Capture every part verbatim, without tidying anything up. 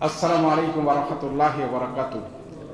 আসসালামু আলাইকুম ওয়া রাহমাতুল্লাহি ওয়া বারাকাতুহু।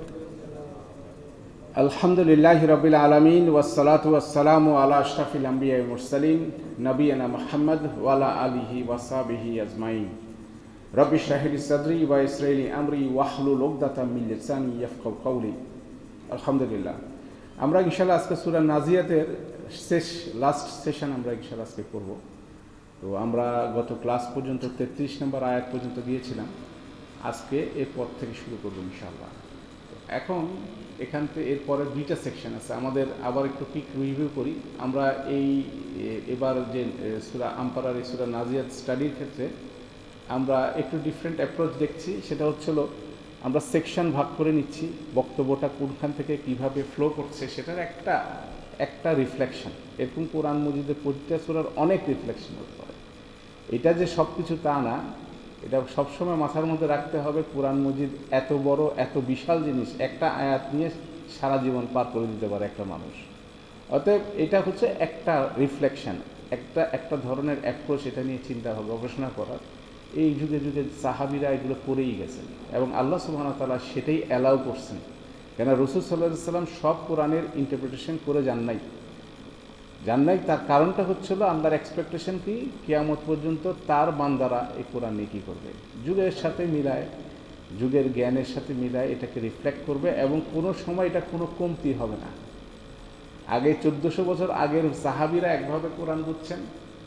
আলহামদুলিল্লাহি রাব্বিল আলামিন ওয়াসসালাতু ওয়াসসালামু আলা আশরাফিল আমবিয়া ওয়াল মুরসালিন নবিয়িনা মুহাম্মদ ওয়া আলা আলিহি ওয়া সাহবিহি আজমাইন। রব্বি ইশরাহ লি সাদরি ওয়া ইয়াসসির লি আমরি ওয়াহলুল উকদাতাম মিন লিসানি ইয়াফকাহু কওলি। আলহামদুলিল্লাহ, আমরা ইনশাআল্লাহ আজকে সূরা নাজিয়াতের শেষ লাস্ট সেশন আমরা ইনশাআল্লাহ আজকে করব। তো আমরা গত ক্লাস পর্যন্ত তেত্রিশ নম্বর আয়াত পর্যন্ত গিয়েছিলাম, আজকে এরপর থেকে শুরু করব ইনশাআল্লাহ। এখন এখান থেকে এরপরে দুইটা সেকশন আছে, আমাদের আবার একটু পিক রিভিউ করি। আমরা এই এবার যে সূরা আম্পারার এই সূরা নাজিয়াত স্টাডির ক্ষেত্রে আমরা একটু ডিফারেন্ট অ্যাপ্রোচ দেখছি। সেটা হচ্ছিল আমরা সেকশন ভাগ করে নিচ্ছি, বক্তব্যটা কোনখান থেকে কিভাবে ফ্লো করছে সেটার একটা একটা রিফ্লেকশন। এরকম কোরআন মজিদের প্রতিটা সূরার অনেক রিফ্লেকশন হতে পারে। এটা যে সব কিছু তা না, এটা সবসময় মাথার মধ্যে রাখতে হবে। কোরআন মজিদ এত বড় এত বিশাল জিনিস, একটা আয়াত নিয়ে সারা জীবন পার করে দিতে পারে একটা মানুষ। অতএব এটা হচ্ছে একটা রিফ্লেকশন, একটা একটা ধরনের অ্যাপ্রোচ, এটা নিয়ে চিন্তা হবে গবেষণা করার। এই যুগে যুগে সাহাবীরা এগুলো করেই গেছেন এবং আল্লাহ সুবহানাহু ওয়া তাআলা সেটাই অ্যালাউ করছেন। কেন রাসূল সাল্লাল্লাহু আলাইহি সাল্লাম সব কোরআনের ইন্টারপ্রিটেশন করে যান নাই জান নাই তার কারণটা হচ্ছিল আল্লাহর এক্সপেকটেশন কি, কিয়ামত পর্যন্ত তার বান্দারা এই কোরআন নিয়ে কী করবে, যুগের সাথে মিলায়, যুগের জ্ঞানের সাথে মিলায় এটাকে রিফ্লেক্ট করবে এবং কোনো সময় এটা কোনো কমতি হবে না। আগে চোদ্দোশো বছর আগের সাহাবীরা একভাবে কোরআন বুঝছেন,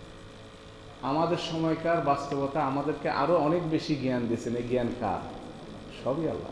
আমাদের সময়কার বাস্তবতা আমাদেরকে আরও অনেক বেশি জ্ঞান দিয়েছেন। এই জ্ঞান কার? সবই আল্লাহ।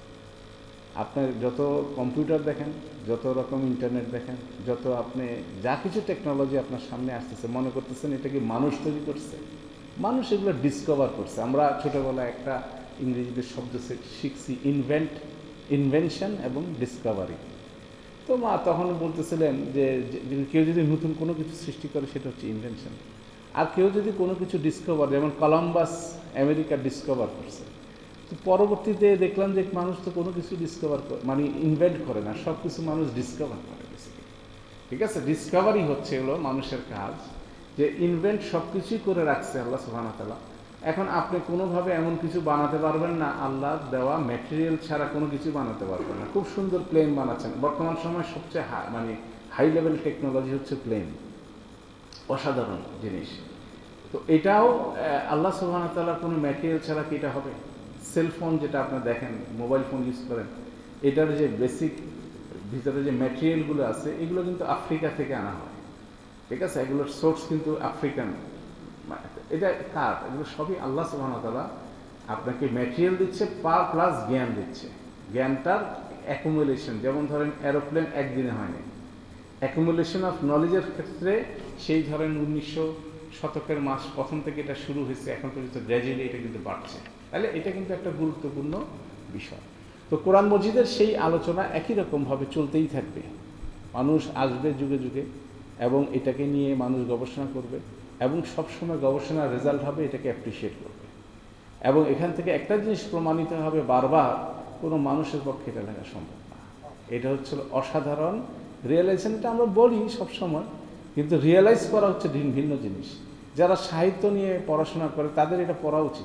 আপনার যত কম্পিউটার দেখেন, যত রকম ইন্টারনেট দেখেন, যত আপনি যা কিছু টেকনোলজি আপনার সামনে আসতেছে, মনে করতেছেন এটা কি মানুষ তৈরি করছে? মানুষ এগুলো ডিসকভার করছে। আমরা ছোটোবেলায় একটা ইংরেজিতে শব্দ শিখছি, ইনভেন্ট, ইনভেনশন এবং ডিসকভারি। তো মা তখন বলতেছিলেন যে কেউ যদি নতুন কোনো কিছু সৃষ্টি করে সেটা হচ্ছে ইনভেনশন, আর কেউ যদি কোনো কিছু ডিসকভার, যেমন কলম্বাস আমেরিকা ডিসকভার করছে। তো পরবর্তীতে দেখলাম যে মানুষ তো কোনো কিছু ডিসকভার করে, মানে ইনভেন্ট করে না, সব কিছু মানুষ ডিসকভার করে। ঠিক আছে, ডিসকভারি হচ্ছে হলো মানুষের কাজ, যে ইনভেন্ট সব কিছুই করে রাখছে আল্লাহ সুবহানাহু ওয়া তাআলা। এখন আপনি কোনোভাবে এমন কিছু বানাতে পারবেন না, আল্লাহ দেওয়া ম্যাটেরিয়াল ছাড়া কোনো কিছু বানাতে পারবেন না। খুব সুন্দর প্লেন বানাচ্ছেন, বর্তমান সময় সবচেয়ে হাই মানে হাই লেভেল টেকনোলজি হচ্ছে প্লেন, অসাধারণ জিনিস। তো এটাও আল্লাহ সুবহানাহু ওয়া তাআলার কোনো ম্যাটেরিয়াল ছাড়া কি এটা হবে? সেলফোন যেটা আপনার দেখেন, মোবাইল ফোন ইউজ করেন, এটার যে বেসিক ভিতরে যে ম্যাটেরিয়ালগুলো আছে এগুলো কিন্তু আফ্রিকা থেকে আনা হয়। ঠিক আছে, এগুলোর সোর্স কিন্তু আফ্রিকান। এটা কার? এগুলো সবই আল্লাহ সুবহানাহু ওয়া তাআলা আপনাকে ম্যাটেরিয়াল দিচ্ছে, পার প্লাস জ্ঞান দিচ্ছে। জ্ঞানটার অ্যাকুমুলেশন, যেমন ধরেন এরোপ্লেন একদিনে হয়নি। অ্যাকুমুলেশন অফ নলেজের ক্ষেত্রে সেই ধরেন উনিশশো শতকের মাস প্রথম থেকে এটা শুরু হয়েছে, এখন পর্যন্ত গ্র্যাজুয়ালি এটা কিন্তু বাড়ছে। তাহলে এটা কিন্তু একটা গুরুত্বপূর্ণ বিষয়। তো কোরআন মজিদের সেই আলোচনা একই রকমভাবে চলতেই থাকবে। মানুষ আসবে যুগে যুগে এবং এটাকে নিয়ে মানুষ গবেষণা করবে এবং সবসময় গবেষণার রেজাল্ট হবে এটাকে অ্যাপ্রিসিয়েট করবে। এবং এখান থেকে একটা জিনিস প্রমাণিত হবে, বারবার কোনো মানুষের পক্ষে এটা লেখা সম্ভব না। এটা হচ্ছে অসাধারণ রিয়েলাইজেশন। এটা আমরা বলি সবসময়, কিন্তু রিয়েলাইজ করা হচ্ছে ভিন্ন জিনিস। যারা সাহিত্য নিয়ে পড়াশোনা করে তাদের এটা পড়া উচিত।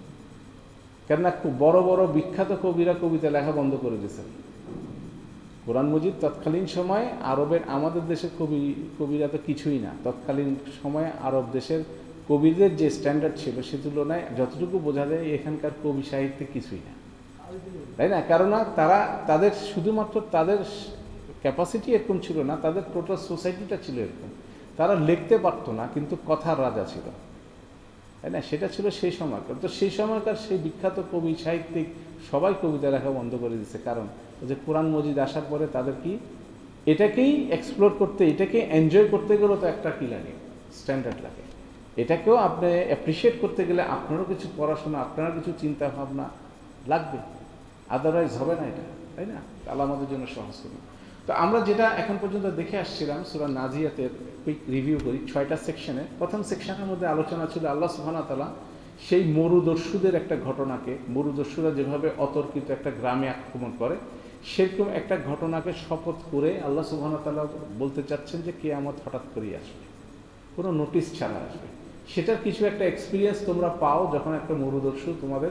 কেননা খুব বড় বড় বিখ্যাত কবিরা কবিতা লেখা বন্ধ করে দিয়েছেন। কোরআন মজিদ তৎকালীন সময়ে আরবের, আমাদের দেশের কবি কবিরা তো কিছুই না, তৎকালীন সময়ে আরব দেশের কবিদের যে স্ট্যান্ডার্ড ছিল সে তুলনায় যতটুকু বোঝা যায় এখানকার কবি সাহিত্যে কিছুই না, তাই না? কেননা তারা তাদের শুধুমাত্র তাদের ক্যাপাসিটি এরকম ছিল না, তাদের টোটাল সোসাইটিটা ছিল এরকম। তারা লিখতে পারতো না কিন্তু কথার রাজা ছিল, তাই না? সেটা ছিল সেই সময়কার। তো সেই সময়কার সেই বিখ্যাত কবি সাহিত্যিক সবাই কবিতা লেখা বন্ধ করে দিচ্ছে। কারণ যে কোরআন মজিদ আসার পরে তাদের কি এটাকেই এক্সপ্লোর করতে, এটাকে এনজয় করতে গেলে তো একটা কি লাগে, স্ট্যান্ডার্ড লাগে। এটাকেও আপনি অ্যাপ্রিসিয়েট করতে গেলে আপনারও কিছু পড়াশোনা, আপনারও কিছু চিন্তা ভাবনা লাগবে, আদারওয়াইজ হবে না এটা, তাই না? আল্লাহ আমাদের জন্য সহজ করুন। তো আমরা যেটা এখন পর্যন্ত দেখে আসছিলাম সূরা নাজিয়াতের কুইক রিভিউ করি ছয়টা সেকশনে। প্রথম সেকশনের মধ্যে আলোচনা ছিল আল্লাহ সুবহানাহু ওয়া তাআলা সেই মরুদস্যুদের একটা ঘটনাকে, মরুদস্যুরা যেভাবে অতর্কিত একটা গ্রামে আক্রমণ করে সেরকম একটা ঘটনাকে শপথ করে আল্লাহ সুবহানাহু ওয়া তাআলা বলতে চাচ্ছেন যে কিয়ামত হঠাৎ করেই আসবে, কোনো নোটিশ ছাড়া আসবে। সেটার কিছু একটা এক্সপিরিয়েন্স তোমরা পাও যখন একটা মরুদস্যু তোমাদের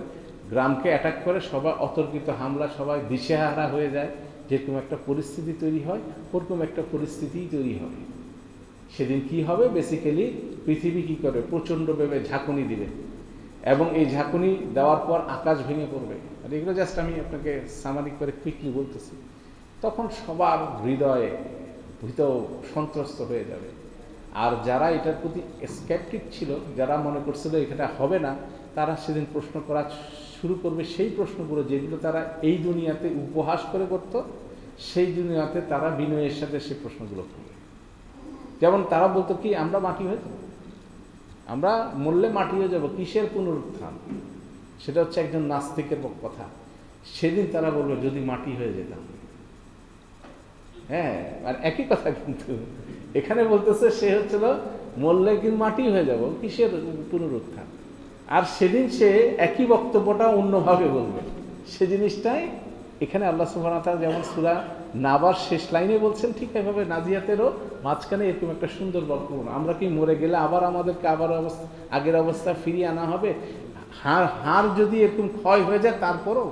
গ্রামকে অ্যাটাক করে সবাই অতর্কিত হামলা, সবাই দিশেহারা হয়ে যায়, যেরকম একটা পরিস্থিতি তৈরি হয় ওরকম একটা পরিস্থিতিই তৈরি হবে। সেদিন কি হবে, বেসিক্যালি পৃথিবী কি করে প্রচণ্ডভাবে ঝাঁকুনি দিবে, এবং এই ঝাঁকুনি দেওয়ার পর আকাশ ভেঙে পড়বে। আর এগুলো জাস্ট আমি আপনাকে সামারিক করে কুইকলি বলতেছি। তখন সবার হৃদয়ে ভীত সন্ত্রস্ত হয়ে যাবে। আর যারা এটার প্রতি স্কেপটিক ছিল, যারা মনে করছিল এটা হবে না, তারা সেদিন প্রশ্ন করা শুরু করবে সেই প্রশ্নগুলো যেগুলো তারা এই দুনিয়াতে উপহাস করে করত, সেই দুনিয়াতে তারা বিনয়ের সাথে সেই প্রশ্নগুলো করবে। যেমন তারা বলতো কি, আমরা মাটি হয়ে যাব, আমরা মরলে মাটি হয়ে যাব, কিসের পুনরুত্থান? সেটা হচ্ছে একজন নাস্তিকের কথা। সেদিন তারা বলবে যদি মাটি হয়ে যেতাম। হ্যাঁ, আর একই কথা কিন্তু এখানে বলতেছে, সে হচ্ছিল মরলে কিন্তু মাটি হয়ে যাব, কিসের পুনরুত্থান? আর সেদিন সে একই বক্তব্যটা অন্যভাবে বলবে। সে জিনিসটাই এখানে আল্লাহ সুবহানাহু ওয়া তাআলা যেমন সূরা নাবার শেষ লাইনে বলছেন, ঠিক এভাবে নাজিয়াতেরও মাঝখানে এরকম একটা সুন্দর বক্তব্য। আমরা কি মরে গেলে আবার আমাদেরকে আবার অবস্থা আগের অবস্থা ফিরিয়ে আনা হবে? হাড় হাড় যদি এরকম ক্ষয় হয়ে যায় তারপরও,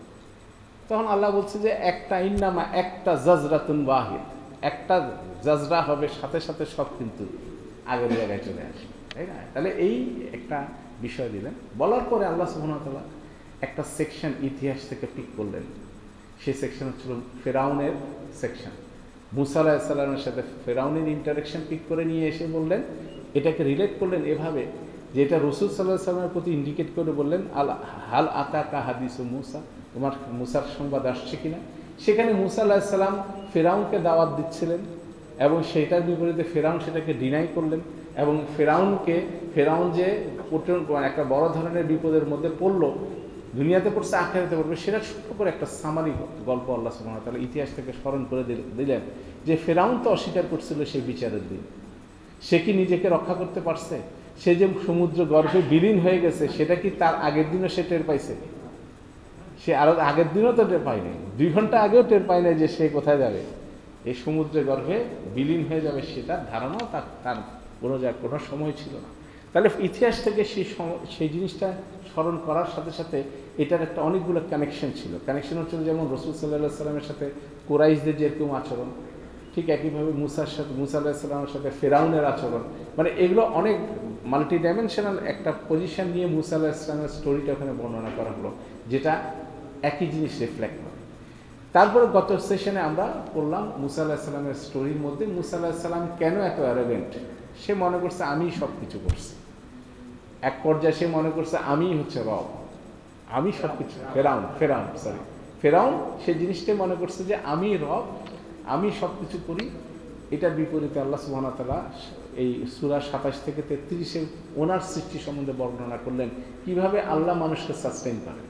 তখন আল্লাহ বলছে যে একটা ইন্নামা একটা জাজরাতুন ওয়াহিদ, একটা জাজরা হবে, সাথে সাথে সব কিন্তু আগের জায়গায় চলে আসে, তাই না? তাহলে এই একটা বিষয় দিলেন। বলার পরে আল্লাহ সুবহানাহু ওয়া তাআলা একটা সেকশন ইতিহাস থেকে পিক করলেন। সেই সেকশন হচ্ছিল ফেরাউনের সেকশন। মুসা আলাইহিস সালামের সাথে ফেরাউনের ইন্টারেকশন পিক করে নিয়ে এসে বললেন, এটাকে রিলেট করলেন এভাবে যে এটা রাসূল সাল্লাল্লাহু আলাইহি সাল্লামের প্রতি ইন্ডিকেট করে বললেন, আল হাল আতাকা হাদিসু মুসা, তোমার মুসার সংবাদ আসছে কিনা। সেখানে মুসা আলাইহিস সালাম ফেরাউনকে দাওয়াত দিচ্ছিলেন, এবং সেইটার বিপরীতে ফেরাউন সেটাকে ডিনাই করলেন, এবং ফেরাউনকে ফেরাউন যে একটা বড় ধরনের বিপদের মধ্যে পড়লো, দুনিয়াতে পড়ছে আখিরাতে পড়বে, সেটা ছোট্ট করে একটা সামারি গল্প আল্লাহ সুবহানাহু ওয়া তাআলা ইতিহাস থেকে স্মরণ করে দিলেন যে ফেরাউন তো অস্বীকার করছিল সেই বিচারের দিন। সে কি নিজেকে রক্ষা করতে পারছে? সে যে সমুদ্র গর্ভে বিলীন হয়ে গেছে, সেটা কি তার আগের দিনও সে টের পাইছে? সে আরো আগের দিনও তো টের পায়নি, দুই ঘন্টা আগেও টের পায় না যে সে কোথায় যাবে, এই সমুদ্রের গর্ভে বিলীন হয়ে যাবে, সেটার ধারণাও তার তার কোনো যা কোনো সময় ছিল না। তাহলে ইতিহাস থেকে সেই সেই জিনিসটা স্মরণ করার সাথে সাথে এটার একটা অনেকগুলো কানেকশন ছিল। কানেকশন হচ্ছিল যেমন রাসূল সাল্লাল্লাহু আলাইহি সাল্লামের সাথে কুরাইশদের যেরকম আচরণ, ঠিক একইভাবে মুসার সাথে মুসা আলাইহিস সালামের সাথে ফেরাউনের আচরণ, মানে এগুলো অনেক মাল্টি ডাইমেনশনাল একটা পজিশন নিয়ে মুসা আলাইহিস সালামের স্টোরিটা ওখানে বর্ণনা করা হলো, যেটা একই জিনিস রিফ্লেক্ট করে। তারপরে গত সেশনে আমরা পড়লাম মুসা আলাইহিস সালামের স্টোরির মধ্যে মুসা আলাইহিস সালাম কেন এত অ্যারোগেন্ট। সে মনে করছে আমি সব কিছু করছি, এক পর্যায়ে সে মনে করছে আমি হচ্ছে রব, আমি সব কিছু। ফেরাউন ফেরাউন সরি ফেরাউন সে জিনিসটাই মনে করছে যে আমি রব, আমি সব কিছু করি। এটার বিপরীতে আল্লাহ সুবহানাহু ওয়া তাআলা এই সূরা সাতাশ থেকে তেত্রিশে ওনার সৃষ্টি সম্বন্ধে বর্ণনা করলেন, কিভাবে আল্লাহ মানুষকে সাস্টেইন করেন।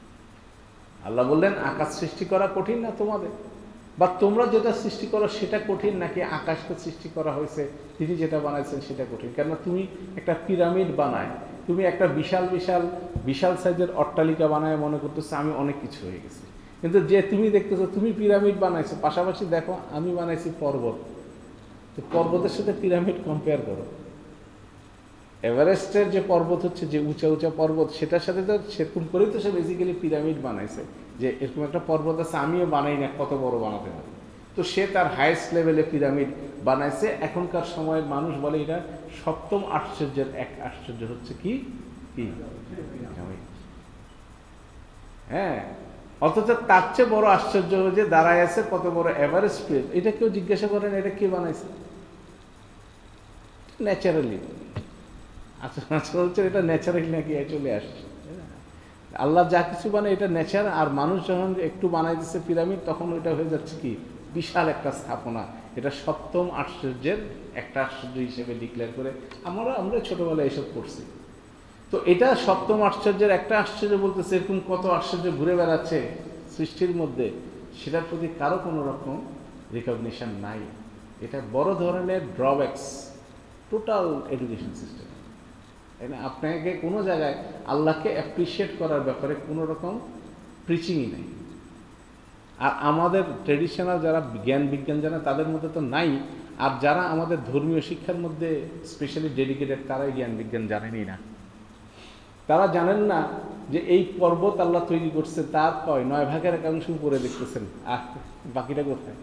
আল্লাহ বললেন, আকাশ সৃষ্টি করা কঠিন না তোমাদের, বা তোমরা যেটা সৃষ্টি করো সেটা কঠিন, নাকি আকাশকে সৃষ্টি করা হয়েছে তিনি যেটা বানাইছেন সেটা কঠিন? কেননা তুমি একটা পিরামিড বানায়, তুমি একটা বিশাল বিশাল বিশাল সাইজের অট্টালিকা বানায় মনে করতেছো আমি অনেক কিছু হয়ে গেছি, কিন্তু যে তুমি দেখতেছো তুমি পিরামিড বানাইছো, পাশাপাশি দেখো আমি বানাইছি পর্বত, তো পর্বতের সাথে পিরামিড কম্পেয়ার করো। এভারেস্টের যে পর্বত হচ্ছে যে উঁচা উঁচা পর্বত, সেটার সাথে তো সেরকম করেই তো সে বেসিক্যালি পিরামিড বানাইছে, যে এরকম একটা পর্বত আছে আমিও বানাই না, কত বড় বানাতে পারি। তো সে তার হাইয়েস্ট লেভেলে পিরামিড বানাইছে। এখনকার সময় মানুষ বলে এটা সপ্তম আশ্চর্যের এক আশ্চর্য হচ্ছে কি কি হ্যাঁ, অথচ তার চেয়ে বড় আশ্চর্য যে দাঁড়ায় আছে কত বড় এভারেস্ট পেজ। এটা কেউ জিজ্ঞাসা করেন এটা কে বানাইছে? ন্যাচারালি আচ্ছা আচ্ছা হচ্ছে এটা ন্যাচারালি নাকি চলে আসছে। আল্লাহ যা কিছু বানায় এটা নেচার, আর মানুষ যখন একটু বানাইতেছে পিরামিড তখন ওইটা হয়ে যাচ্ছে কি বিশাল একটা স্থাপনা। এটা সপ্তম আশ্চর্যের একটা আশ্চর্য হিসেবে ডিক্লেয়ার করে আমরা আমরা ছোটবেলায় এসব করছি। তো এটা সপ্তম আশ্চর্যের একটা আশ্চর্য বলতেছে, এরকম কত আশ্চর্য ঘুরে বেড়াচ্ছে সৃষ্টির মধ্যে, সেটার প্রতি কারো কোনো রকম রিকগনিশন নাই। এটা বড় ধরনের ড্রব্যাকস টোটাল এডুকেশন সিস্টেম। আপনাকে কোনো জায়গায় আল্লাহকে অ্যাপ্রিসিয়েট করার ব্যাপারে কোনো রকম প্রিচিংই নেই। আর আমাদের ট্রেডিশনাল যারা জ্ঞান বিজ্ঞান জানে তাদের মধ্যে তো নাই, আর যারা আমাদের ধর্মীয় শিক্ষার মধ্যে স্পেশালি ডেডিকেটেড তারাই জ্ঞান বিজ্ঞান জানেনই না। তারা জানেন না যে এই পর্বত আল্লাহ তৈরি করছে তার কয় নয় ভাগের এক অংশ উপরে দেখতেছেন, আর বাকিটা কোথায়?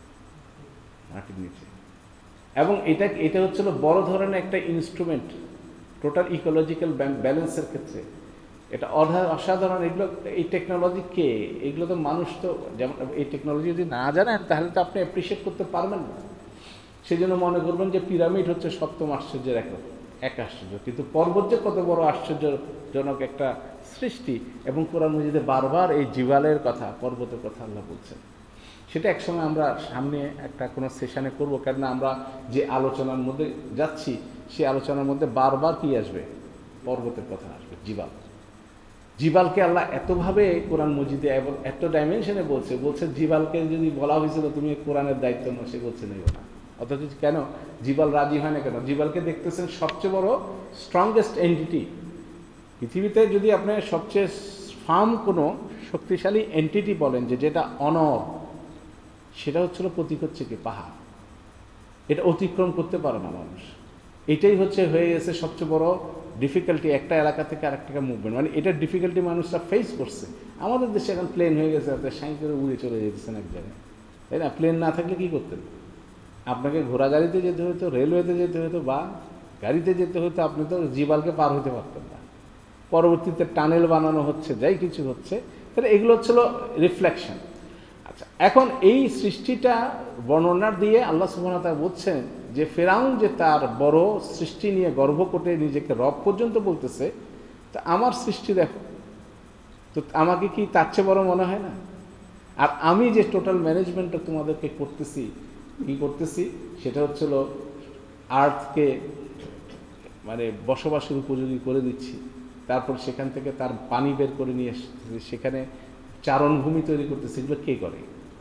মাটির নিচে। এবং এটা এটা হচ্ছিল বড় ধরনের একটা ইনস্ট্রুমেন্ট টোটাল ইকোলজিক্যাল ব্যালেন্সের ক্ষেত্রে। এটা অসাধারণ। এগুলো এই টেকনোলজি কে? এগুলো তো মানুষ তো, যেমন এই টেকনোলজি যদি না জানেন তাহলে তো আপনি অ্যাপ্রিসিয়েট করতে পারবেন না। সেই জন্য মনে করবেন যে পিরামিড হচ্ছে সপ্তম আশ্চর্যের এক এক আশ্চর্য, কিন্তু পর্বত যে কত বড় আশ্চর্যজনক একটা সৃষ্টি। এবং কোরআন মাজিদে বারবার এই জিবালের কথা, পর্বতের কথা আল্লাহ বলছেন। সেটা একসময় আমরা সামনে একটা কোনো সেশনে করবো, কেননা আমরা যে আলোচনার মধ্যে যাচ্ছি সেই আলোচনার মধ্যে বারবার কি আসবে? পর্বতের কথা আসবে, জিবাল। জিবালকে আল্লাহ এতভাবে কোরআন মজিদে এবং এত ডাইমেনশনে বলছে বলছে জিবালকে যদি বলা হয়েছিল তুমি কোরআনের দায়িত্ব নাও, সে বলছে নেব না। অথচ কেন জিবাল রাজি হয় না কেন? জিবালকে দেখতেছেন সবচেয়ে বড় স্ট্রংগেস্ট এন্টিটি পৃথিবীতে। যদি আপনি সবচেয়ে ফার্ম কোনো শক্তিশালী এন্টিটি বলেন যে যেটা অনর, সেটা হচ্ছিল প্রতীক হচ্ছে কি পাহাড়। এটা অতিক্রম করতে পারে না মানুষ। এটাই হচ্ছে হয়ে গেছে সবচেয়ে বড় ডিফিকাল্টি, একটা এলাকা থেকে আরেকটা মুভমেন্ট। মানে এটার ডিফিকাল্টি মানুষরা ফেস করছে। আমাদের দেশে এখন প্লেন হয়ে গেছে, আপনি সাই করে উড়ে চলে যেতেছেন এক জায়গায়, তাই না? প্লেন না থাকলে কি করতেন? আপনাকে ঘোড়া গাড়িতে যেতে হতো, রেলওয়েতে যেতে হতো, বা গাড়িতে যেতে হতো। আপনি তো জিবালকে পার হতে পারতেন না। পরবর্তীতে টানেল বানানো হচ্ছে, যাই কিছু হচ্ছে, তাহলে এগুলো হচ্ছিল রিফ্লেকশন। আচ্ছা, এখন এই সৃষ্টিটা বর্ণনার দিয়ে আল্লাহ সুবহানাহু ওয়া তাআলা বলছেন যে ফেরাউন যে তার বড় সৃষ্টি নিয়ে গর্ব করে নিজেকে রব পর্যন্ত বলতেছে, তা আমার সৃষ্টি দেখো তো আমাকে কি তার চেয়ে বড় মনে হয় না? আর আমি যে টোটাল ম্যানেজমেন্টটা তোমাদেরকে করতেছি, কি করতেছি, সেটা হচ্ছিল আর্থকে মানে বসবাসের উপযোগী করে দিচ্ছি। তারপর সেখান থেকে তার পানি বের করে নিয়ে এসেছি, সেখানে চারণভূমি তৈরি করতেছে। এগুলো কে করে?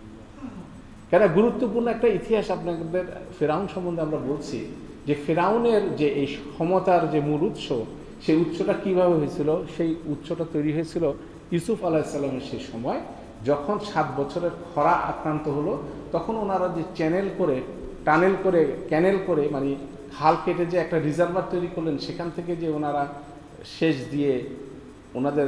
কেন গুরুত্বপূর্ণ একটা ইতিহাস আপনাদের ফেরাউন সম্বন্ধে আমরা বলছি যে ফেরাউনের যে এই ক্ষমতার যে মূল উৎস, সেই উৎসটা কিভাবে হয়েছিল? সেই উৎসটা তৈরি হয়েছিল ইউসুফ আলাইহিসসালামের সেই সময়, যখন সাত বছরের খরা আক্রান্ত হলো, তখন ওনারা যে চ্যানেল করে, টানেল করে, ক্যানেল করে, মানে খাল কেটে যে একটা রিজার্ভার তৈরি করলেন, সেখান থেকে যে ওনারা সেচ দিয়ে ওনাদের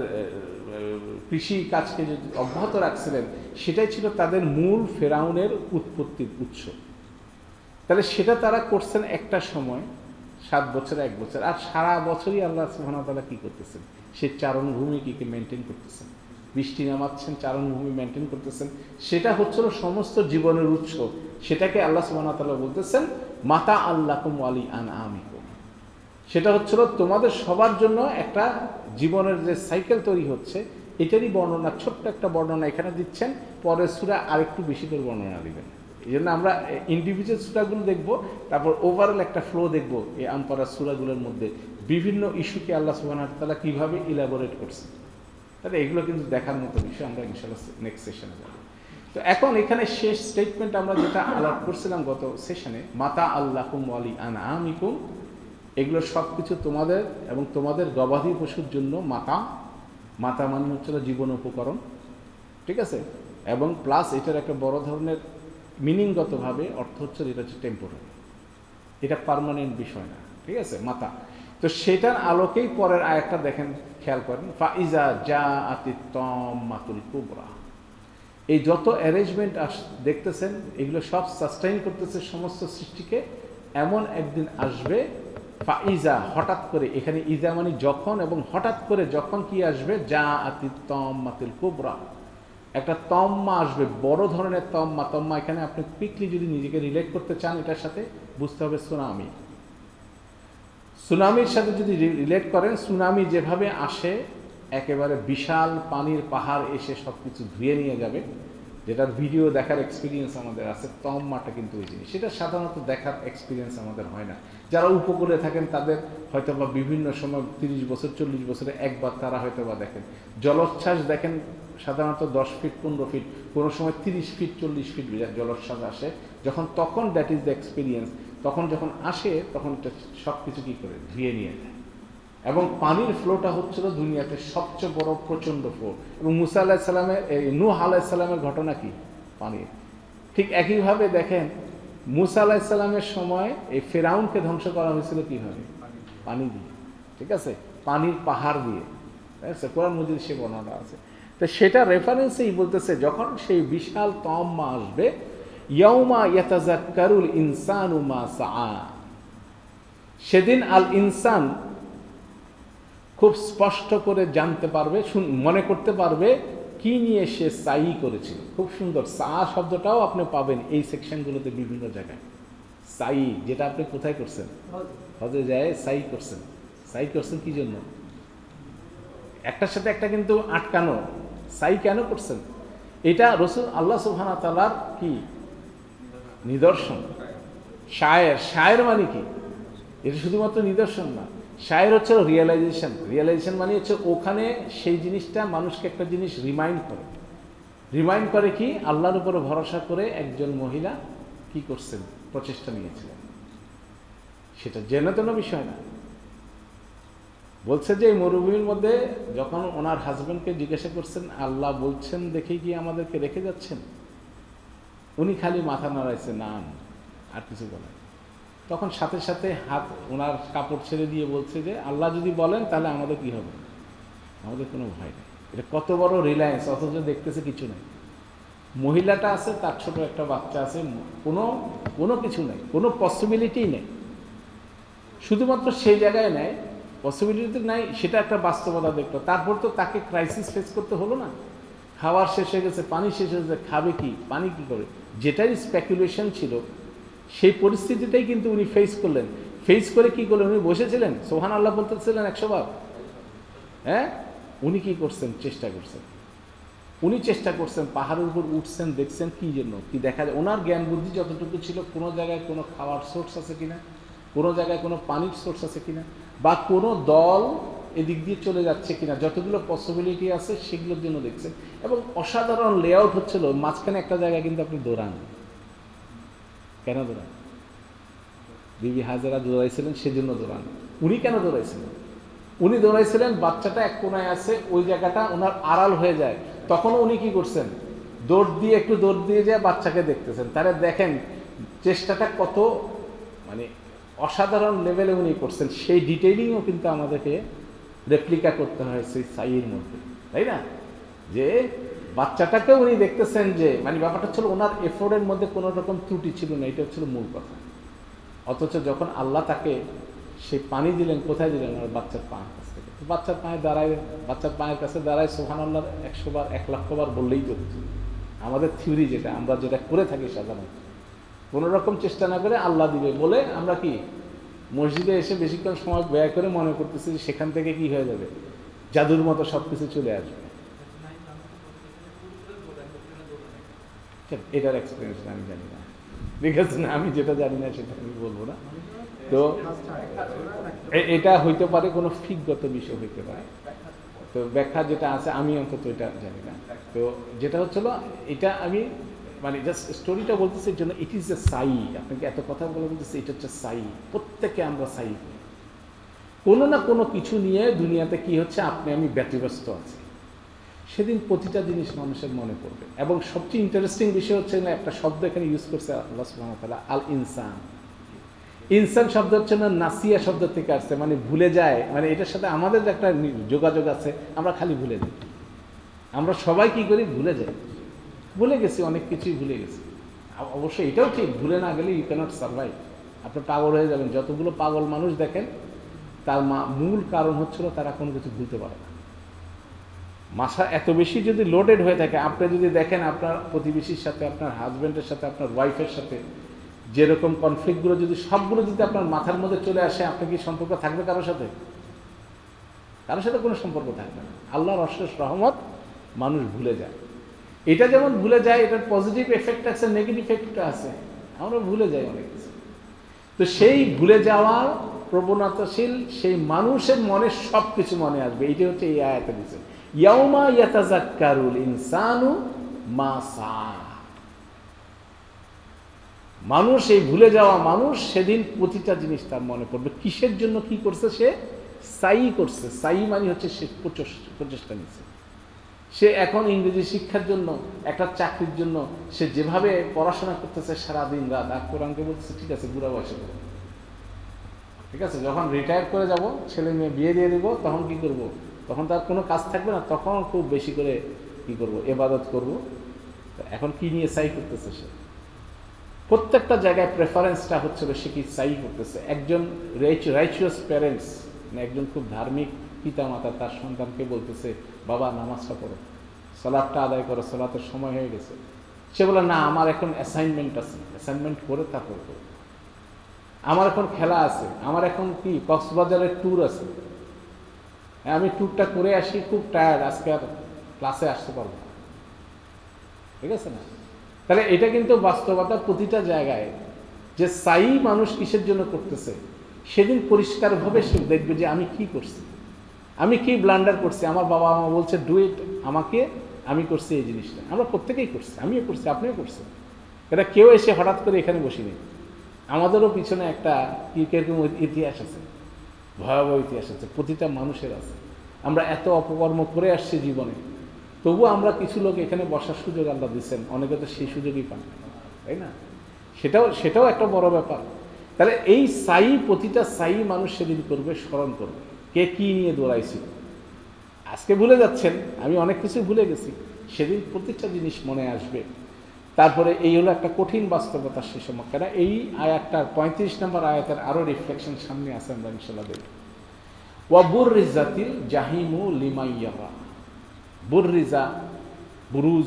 কৃষি কাজকে যে অব্যাহত রাখছিলেন, সেটাই ছিল তাদের মূল ফেরাউনের উৎপত্তির উৎস। তাহলে সেটা তারা করছেন একটা সময়, সাত বছর, এক বছর। আর সারা বছরই আল্লাহ সুবহানাহু ওয়া তাআলা কি করতেছেন? সে চারণভূমি কি মেনটেন করতেছেন, বৃষ্টি নামাচ্ছেন, চারণভূমি মেনটেন করতেছেন। সেটা হচ্ছিল সমস্ত জীবনের উৎস। সেটাকে আল্লাহ সুবহানাহু ওয়া তাআলা বলতেছেন মাতা আল্লাকুম ওয়ালি আনআমিকুম। সেটা হচ্ছিল তোমাদের সবার জন্য একটা জীবনের যে সাইকেল তৈরি হচ্ছে, এটারই বর্ণনা, ছোট্ট একটা বর্ণনা এখানে দিচ্ছেন। পরের সূরা আরেকটু বেশি করে বর্ণনা দিবেন। এই জন্য আমরা ইন্ডিভিজুয়াল সূরাগুলো দেখব, তারপর ওভারঅল একটা ফ্লো দেখব এই আমপারা সূরাগুলোর মধ্যে বিভিন্ন ইস্যুকে আল্লাহ সুবহানাহু ওয়া তাআলা কীভাবে ইলাবোরেট করছে। তাহলে এগুলো কিন্তু দেখার মতো বিষয়। আমরা ইনশাআল্লাহ নেক্সট সেশনে যাব। তো এখন এখানে শেষ স্টেটমেন্ট আমরা যেটা আলাপ করছিলাম গত সেশনে, মাতা আল্লাকুম ওয়ালি আনআমিকুম, এগুলো সব কিছু তোমাদের এবং তোমাদের গবাদি পশুর জন্য মাতা। মাতা মানে হচ্ছে জীবন উপকরণ, ঠিক আছে? এবং প্লাস এটার একটা বড় ধরনের মিনিংগতভাবে অর্থ হচ্ছে এটা হচ্ছে টেম্পোরারি, এটা পার্মানেন্ট বিষয় না, ঠিক আছে? মাতা। তো সেটার আলোকেই পরের আয়াতটা দেখেন, খেয়াল করেন, ফাইজা জা আতি তাম্মাতুল কুবরা। এই যত অ্যারেঞ্জমেন্ট আস দেখতেছেন, এগুলো সব সাস্টেইন করতেছে সমস্ত সৃষ্টিকে। এমন একদিন আসবে, ফাইজা হঠাৎ করে, এখানে ইজা মানে যখন, এবং হঠাৎ করে যখন কি আসবে, যা আতি তাম্মাতুল কুবরা, একটা তম্মা আসবে, বড় ধরনের তম্মা। তম্মা এখানে আপনি কুইকলি যদি নিজেকে রিলেট করতে চান এটার সাথে, বুঝতে হবে সুনামি। সুনামির সাথে যদি রিলেট করেন, সুনামি যেভাবে আসে, একেবারে বিশাল পানির পাহাড় এসে সব কিছু ধুয়ে নিয়ে যাবে, যেটার ভিডিও দেখার এক্সপিরিয়েন্স আমাদের আছে, তম্মাটা কিন্তু ওই জিনিস। সেটা সাধারণত দেখার এক্সপিরিয়েন্স আমাদের হয় না। যারা উপকূলে থাকেন তাদের হয়তো বা বিভিন্ন সময় তিরিশ বছর চল্লিশ বছরে একবার তারা হয়তো বা দেখেন। জলোচ্ছ্বাস দেখেন সাধারণত দশ ফিট পনেরো ফিট, কোনো সময় তিরিশ ফিট চল্লিশ ফিট জলোচ্ছ্বাস আসে যখন, তখন দ্যাট ইজ দ্য এক্সপিরিয়েন্স। তখন যখন আসে তখন এটা সব কিছু কী করে ধুয়ে নিয়ে যায়। এবং পানির ফ্লোটা হচ্ছিল দুনিয়াতে সবচেয়ে বড় প্রচণ্ড ফ্লো। এবং মুসা আলাহিসাল্লামের, এই নূহ আলাহিসাল্লামের ঘটনা কি পানির। ঠিক একইভাবে দেখেন মুসা আলাহিসাল্লামের সময় এই ফেরাউনকে ধ্বংস করা হয়েছিল কীভাবে? পানি দিয়ে, ঠিক আছে? পানির পাহাড় দিয়ে। আছে, কোরআন মজিদ সে বর্ণনা আছে। তো সেটা রেফারেন্সেই বলতেছে যখন সেই বিশাল তম্মা আসবে, ইয়াউমা ইয়াতাযাক্কারুল ইনসানু মা সাআ, সেদিন আল ইনসান খুব স্পষ্ট করে জানতে পারবে, মনে করতে পারবে কি নিয়ে সে সাই করেছিল। খুব সুন্দর সা শব্দটাও আপনি পাবেন এই সেকশনগুলোতে বিভিন্ন জায়গায়। সাই যেটা আপনি কোথায় করছেন, হজে যায় সাই করছেন, সাই করছেন কি জন্য? একটার সাথে একটা কিন্তু আটকানো। সাই কেন করছেন? এটা রসুল আল্লাহ সুবহানাহু ওয়া তাআলার কি নিদর্শন। শায়ের, শায়ের মানে কি? এটা শুধুমাত্র নিদর্শন না, শায়ের হচ্ছে রিয়েলাইজেশন। রিয়েলাইজেশন মানে হচ্ছে ওখানে সেই জিনিসটা মানুষকে একটা জিনিস রিমাইন্ড করে। রিমাইন্ড করে কি? আল্লাহর উপরে ভরসা করে একজন মহিলা কি করছেন, প্রচেষ্টা নিয়েছিলেন। সেটা জেনে তেন বিষয় না। বলছে যে এই মরুভূমির মধ্যে যখন ওনার হাজব্যান্ডকে জিজ্ঞাসা করছেন, আল্লাহ বলছেন দেখে কি আমাদেরকে রেখে যাচ্ছেন? উনি খালি মাথা নাড়াইছে, না আর কিছু বলেন। তখন সাথে সাথে হাত ওনার কাপড় ছেড়ে দিয়ে বলছে যে আল্লাহ যদি বলেন তাহলে আমাদের কি হবে, আমাদের কোনো ভয় নেই। এটা কত বড় রিলায়েন্স, অথচ দেখতেছে কিছু নেই। মহিলাটা আছে, তার ছোট একটা বাচ্চা আছে, কোনো কোনো কিছু নেই, কোনো পসিবিলিটি নেই। শুধুমাত্র সেই জায়গায় নেয়, পসিবিলিটি নাই, সেটা একটা বাস্তবতা দেখলো। তারপর তো তাকে ক্রাইসিস ফেস করতে হলো না। খাবার শেষ হয়ে গেছে, পানি শেষ হয়ে গেছে, খাবে কি, পানি কি করে, যেটাই স্পেকুলেশন ছিল সেই পরিস্থিতিটাই কিন্তু উনি ফেস করলেন। ফেস করে কি করলেন? উনি বসেছিলেন, সোহান আল্লাহ বলতেছিলেন একশো বার। হ্যাঁ, উনি কি করছেন? চেষ্টা করছেন। উনি চেষ্টা করছেন, পাহাড়ের উপর উঠছেন, দেখছেন কি জন্য, কি দেখা যায়। ওনার জ্ঞান বুদ্ধি যতটুকু ছিল, কোনো জায়গায় কোনো খাওয়ার সোর্স আছে কিনা, কোনো জায়গায় কোনো পানির সোর্স আছে কিনা, বা কোনো দল এদিক দিয়ে চলে যাচ্ছে কিনা, যতগুলো পসিবিলিটি আছে সেগুলোর জন্য দেখছেন। এবং অসাধারণ লেআউট হচ্ছিল। মাঝখানে একটা জায়গায় কিন্তু আপনি দৌড়ান। কেন দৌড়ান? বিবি হাজেরা দৌড়াইছিলেন, সেজন্য দৌড়ান। উনি কেন দৌড়াইছিলেন? উনি দৌড়াইছিলেন বাচ্চাটা এক কোনায় আছে, ওই জায়গাটা ওনার আড়াল হয়ে যায়। তখনও উনি কি করছেন? দৌড় দিয়ে একটু দৌড় দিয়ে যায় বাচ্চাকে দেখতেছেন। তাহলে দেখেন চেষ্টাটা কত মানে অসাধারণ লেভেলে উনি করছেন। সেই ডিটেইলিংও কিন্তু আমাদেরকে রেপ্লিকা করতে হয় সেই সাইয়ের মধ্যে, তাই না? যে বাচ্চাটাকে উনি দেখতেছেন, যে মানে ব্যাপারটা ছিল ওনার এফোর্টের মধ্যে কোনো রকম ত্রুটি ছিল না, এটা হচ্ছিল মূল কথা। অথচ যখন আল্লাহ তাকে সেই পানি দিলেন, কোথায় দিলেন? ওনার বাচ্চার পায়ের কাছ থেকে। তো বাচ্চার পায়ে দাঁড়ায়, বাচ্চার পায়ের কাছে দাঁড়ায় সুবহানাল্লাহ একশো বার, এক লক্ষ বার বললেই তো হচ্ছে। আমাদের থিওরি যেটা, আমরা যেটা করে থাকি সাধারণত, কোনো রকম চেষ্টা না করে আল্লাহ দিবে বলে আমরা কি মসজিদে এসে বেশিক্ষণ সময় ব্যয় করে মনে করতেছি যে সেখান থেকে কি হয়ে যাবে, জাদুর মতো সব কিছু চলে আসবে। এটার এক্সপিরিয়েন্স আমি জানি না, ঠিক আছে না, আমি যেটা জানি না সেটা আমি বলবো না। তো এটা হইতে পারে কোনো ফিকগত বিষয় হইতে পারে। তো ব্যাখ্যা যেটা আছে আমি অন্তত এটা জানি না। তো যেটা হচ্ছিল এটা আমি মানে জাস্ট স্টোরিটা বলতেছি এর জন্য, ইট ইজ এ সাই। আপনাকে এত কথা বলে বলতেছি, এটা হচ্ছে সাই। প্রত্যেকে আমরা সাই, কোনো না কোনো কিছু নিয়ে দুনিয়াতে কি হচ্ছে, আপনি আমি ব্যতিব্যস্ত আছি। সেদিন প্রতিটা জিনিস মানুষের মনে পড়বে। এবং সবচেয়ে ইন্টারেস্টিং বিষয় হচ্ছে না, একটা শব্দ এখানে ইউজ করছে আল্লাহ সুবহানাহু ওয়া তাআলা, আল ইনসান। ইনসান শব্দ হচ্ছে না নাসিয়া শব্দ থেকে আসছে, মানে ভুলে যায়। মানে এটার সাথে আমাদের একটা যোগাযোগ আছে, আমরা খালি ভুলে যাই। আমরা সবাই কি করি? ভুলে যাই। ভুলে গেছি, অনেক কিছুই ভুলে গেছি। অবশ্যই এটাও ঠিক, ভুলে না গেলে ইউ ক্যানট সার্ভাইভ। আপনি পাগল হয়ে যাবেন। যতগুলো পাগল মানুষ দেখেন, তার মূল কারণ হচ্ছিল তারা কোনো কিছু ভুলতে পারে না। মাথা এত বেশি যদি লোডেড হয়ে থাকে, আপনি যদি দেখেন আপনার প্রতিবেশীর সাথে, আপনার হাজব্যান্ডের সাথে, আপনার ওয়াইফের সাথে যেরকম কনফ্লিক্টগুলো যদি সবগুলো যদি আপনার মাথার মধ্যে চলে আসে, আপনি কি সম্পর্ক থাকবে কারোর সাথে? কারোর সাথে কোনো সম্পর্ক থাকবে না। আল্লাহর অশেষ রহমত, মানুষ ভুলে যায়। এটা যেমন ভুলে যায়, এটার পজিটিভ এফেক্ট আছে, নেগেটিভ এফেক্ট আছে। আমরা ভুলে যাই অনেক কিছু। তো সেই ভুলে যাওয়ার প্রবণতাশীল সেই মানুষের মনে সব কিছু মনে আসবে। এইটা হচ্ছে এই আয়াতে দিচ্ছে, ইয়াউমা ইয়াতাযাক্কারুল ইনসানু মা সা। মানুষ, এই ভুলে যাওয়া মানুষ সেদিন প্রতিটা জিনিস তার মনে পড়বে। কিসের জন্য কি করছে? সে সাই করছে। সাই মানে হচ্ছে সে প্রচেষ্টা নিচ্ছে। সে এখন ইংরেজি শিক্ষার জন্য, একটা চাকরির জন্য সে যেভাবে পড়াশোনা করতেছে সারাদিন রাত, আর কোরআনকে বলতেছে ঠিক আছে বুড়া বয়সে করবো, ঠিক আছে, যখন রিটায়ার করে যাব, ছেলে মেয়ে বিয়ে দিয়ে দেবো, তখন কি করব? তখন তার কোনো কাজ থাকবে না, তখন খুব বেশি করে কি করব, ইবাদত করব। এখন কি নিয়ে সাই করতেছে সে? প্রত্যেকটা জায়গায় প্রেফারেন্সটা হচ্ছে সে কি সাই করতেছে। একজন রাইচিয়াস প্যারেন্টস, একজন খুব ধার্মিক পিতা মাতা তার সন্তানকে বলতেছে, বাবা নামাজটা পড়ো, সালাতটা আদায় করো, সালাতের সময় হয়ে গেছে। সে বলে, না আমার এখন অ্যাসাইনমেন্ট আছে, অ্যাসাইনমেন্ট করে তারপর করবো, আমার এখন খেলা আছে, আমার এখন কি কক্সবাজারের ট্যুর আছে, আমি ট্যুরটা করে আসি, খুব টায়ার্ড, আজকে আর ক্লাসে আসতে পারবো না। ঠিক আছে না? তাহলে এটা কিন্তু বাস্তবতা প্রতিটা জায়গায়, যে সাই মানুষ কিসের জন্য করতেছে, সেদিন পরিষ্কারভাবে সে দেখবে যে আমি কি করছি, আমি কি ব্লান্ডার করছি। আমার বাবা মা বলছে ডু ইট, আমাকে, আমি করছি এই জিনিসটা। আমরা প্রত্যেকেই করছি, আমিও করছি, আপনিও করছেন। এটা কেউ এসে হঠাৎ করে এখানে বসিনি। আমাদেরও পিছনে একটা কিরকম ইতিহাস আছে, ভয়াবহ ইতিহাস আছে, প্রতিটা মানুষের আছে। আমরা এত অপকর্ম করে আসছি জীবনে, তবুও আমরা কিছু লোক এখানে বসার সুযোগ আল্লাহ দিচ্ছেন, অনেকে তো সেই সুযোগই পান, তাই না? সেটাও সেটাও একটা বড় ব্যাপার। তাহলে এই সাই, প্রতিটা সাই মানুষ সেদিন করবে, স্মরণ করবে কে কি নিয়ে দৌড়াইছিল। আজকে ভুলে যাচ্ছেন, আমি অনেক কিছু ভুলে গেছি, সেদিন প্রতিটা জিনিস মনে আসবে। তারপরে এই হলো একটা কঠিন বাস্তবতা সে সময়। কেন এই আয়াতটার পঁয়ত্রিশ নম্বর আয়াতের আরও রিফ্লেকশন সামনে আছে, আমরা ইনশাল্লাহ দেখব। ওয়াবুররিজাতিল জাহিমু লিমাইয়ারা। বুররিজা, বুরুজ,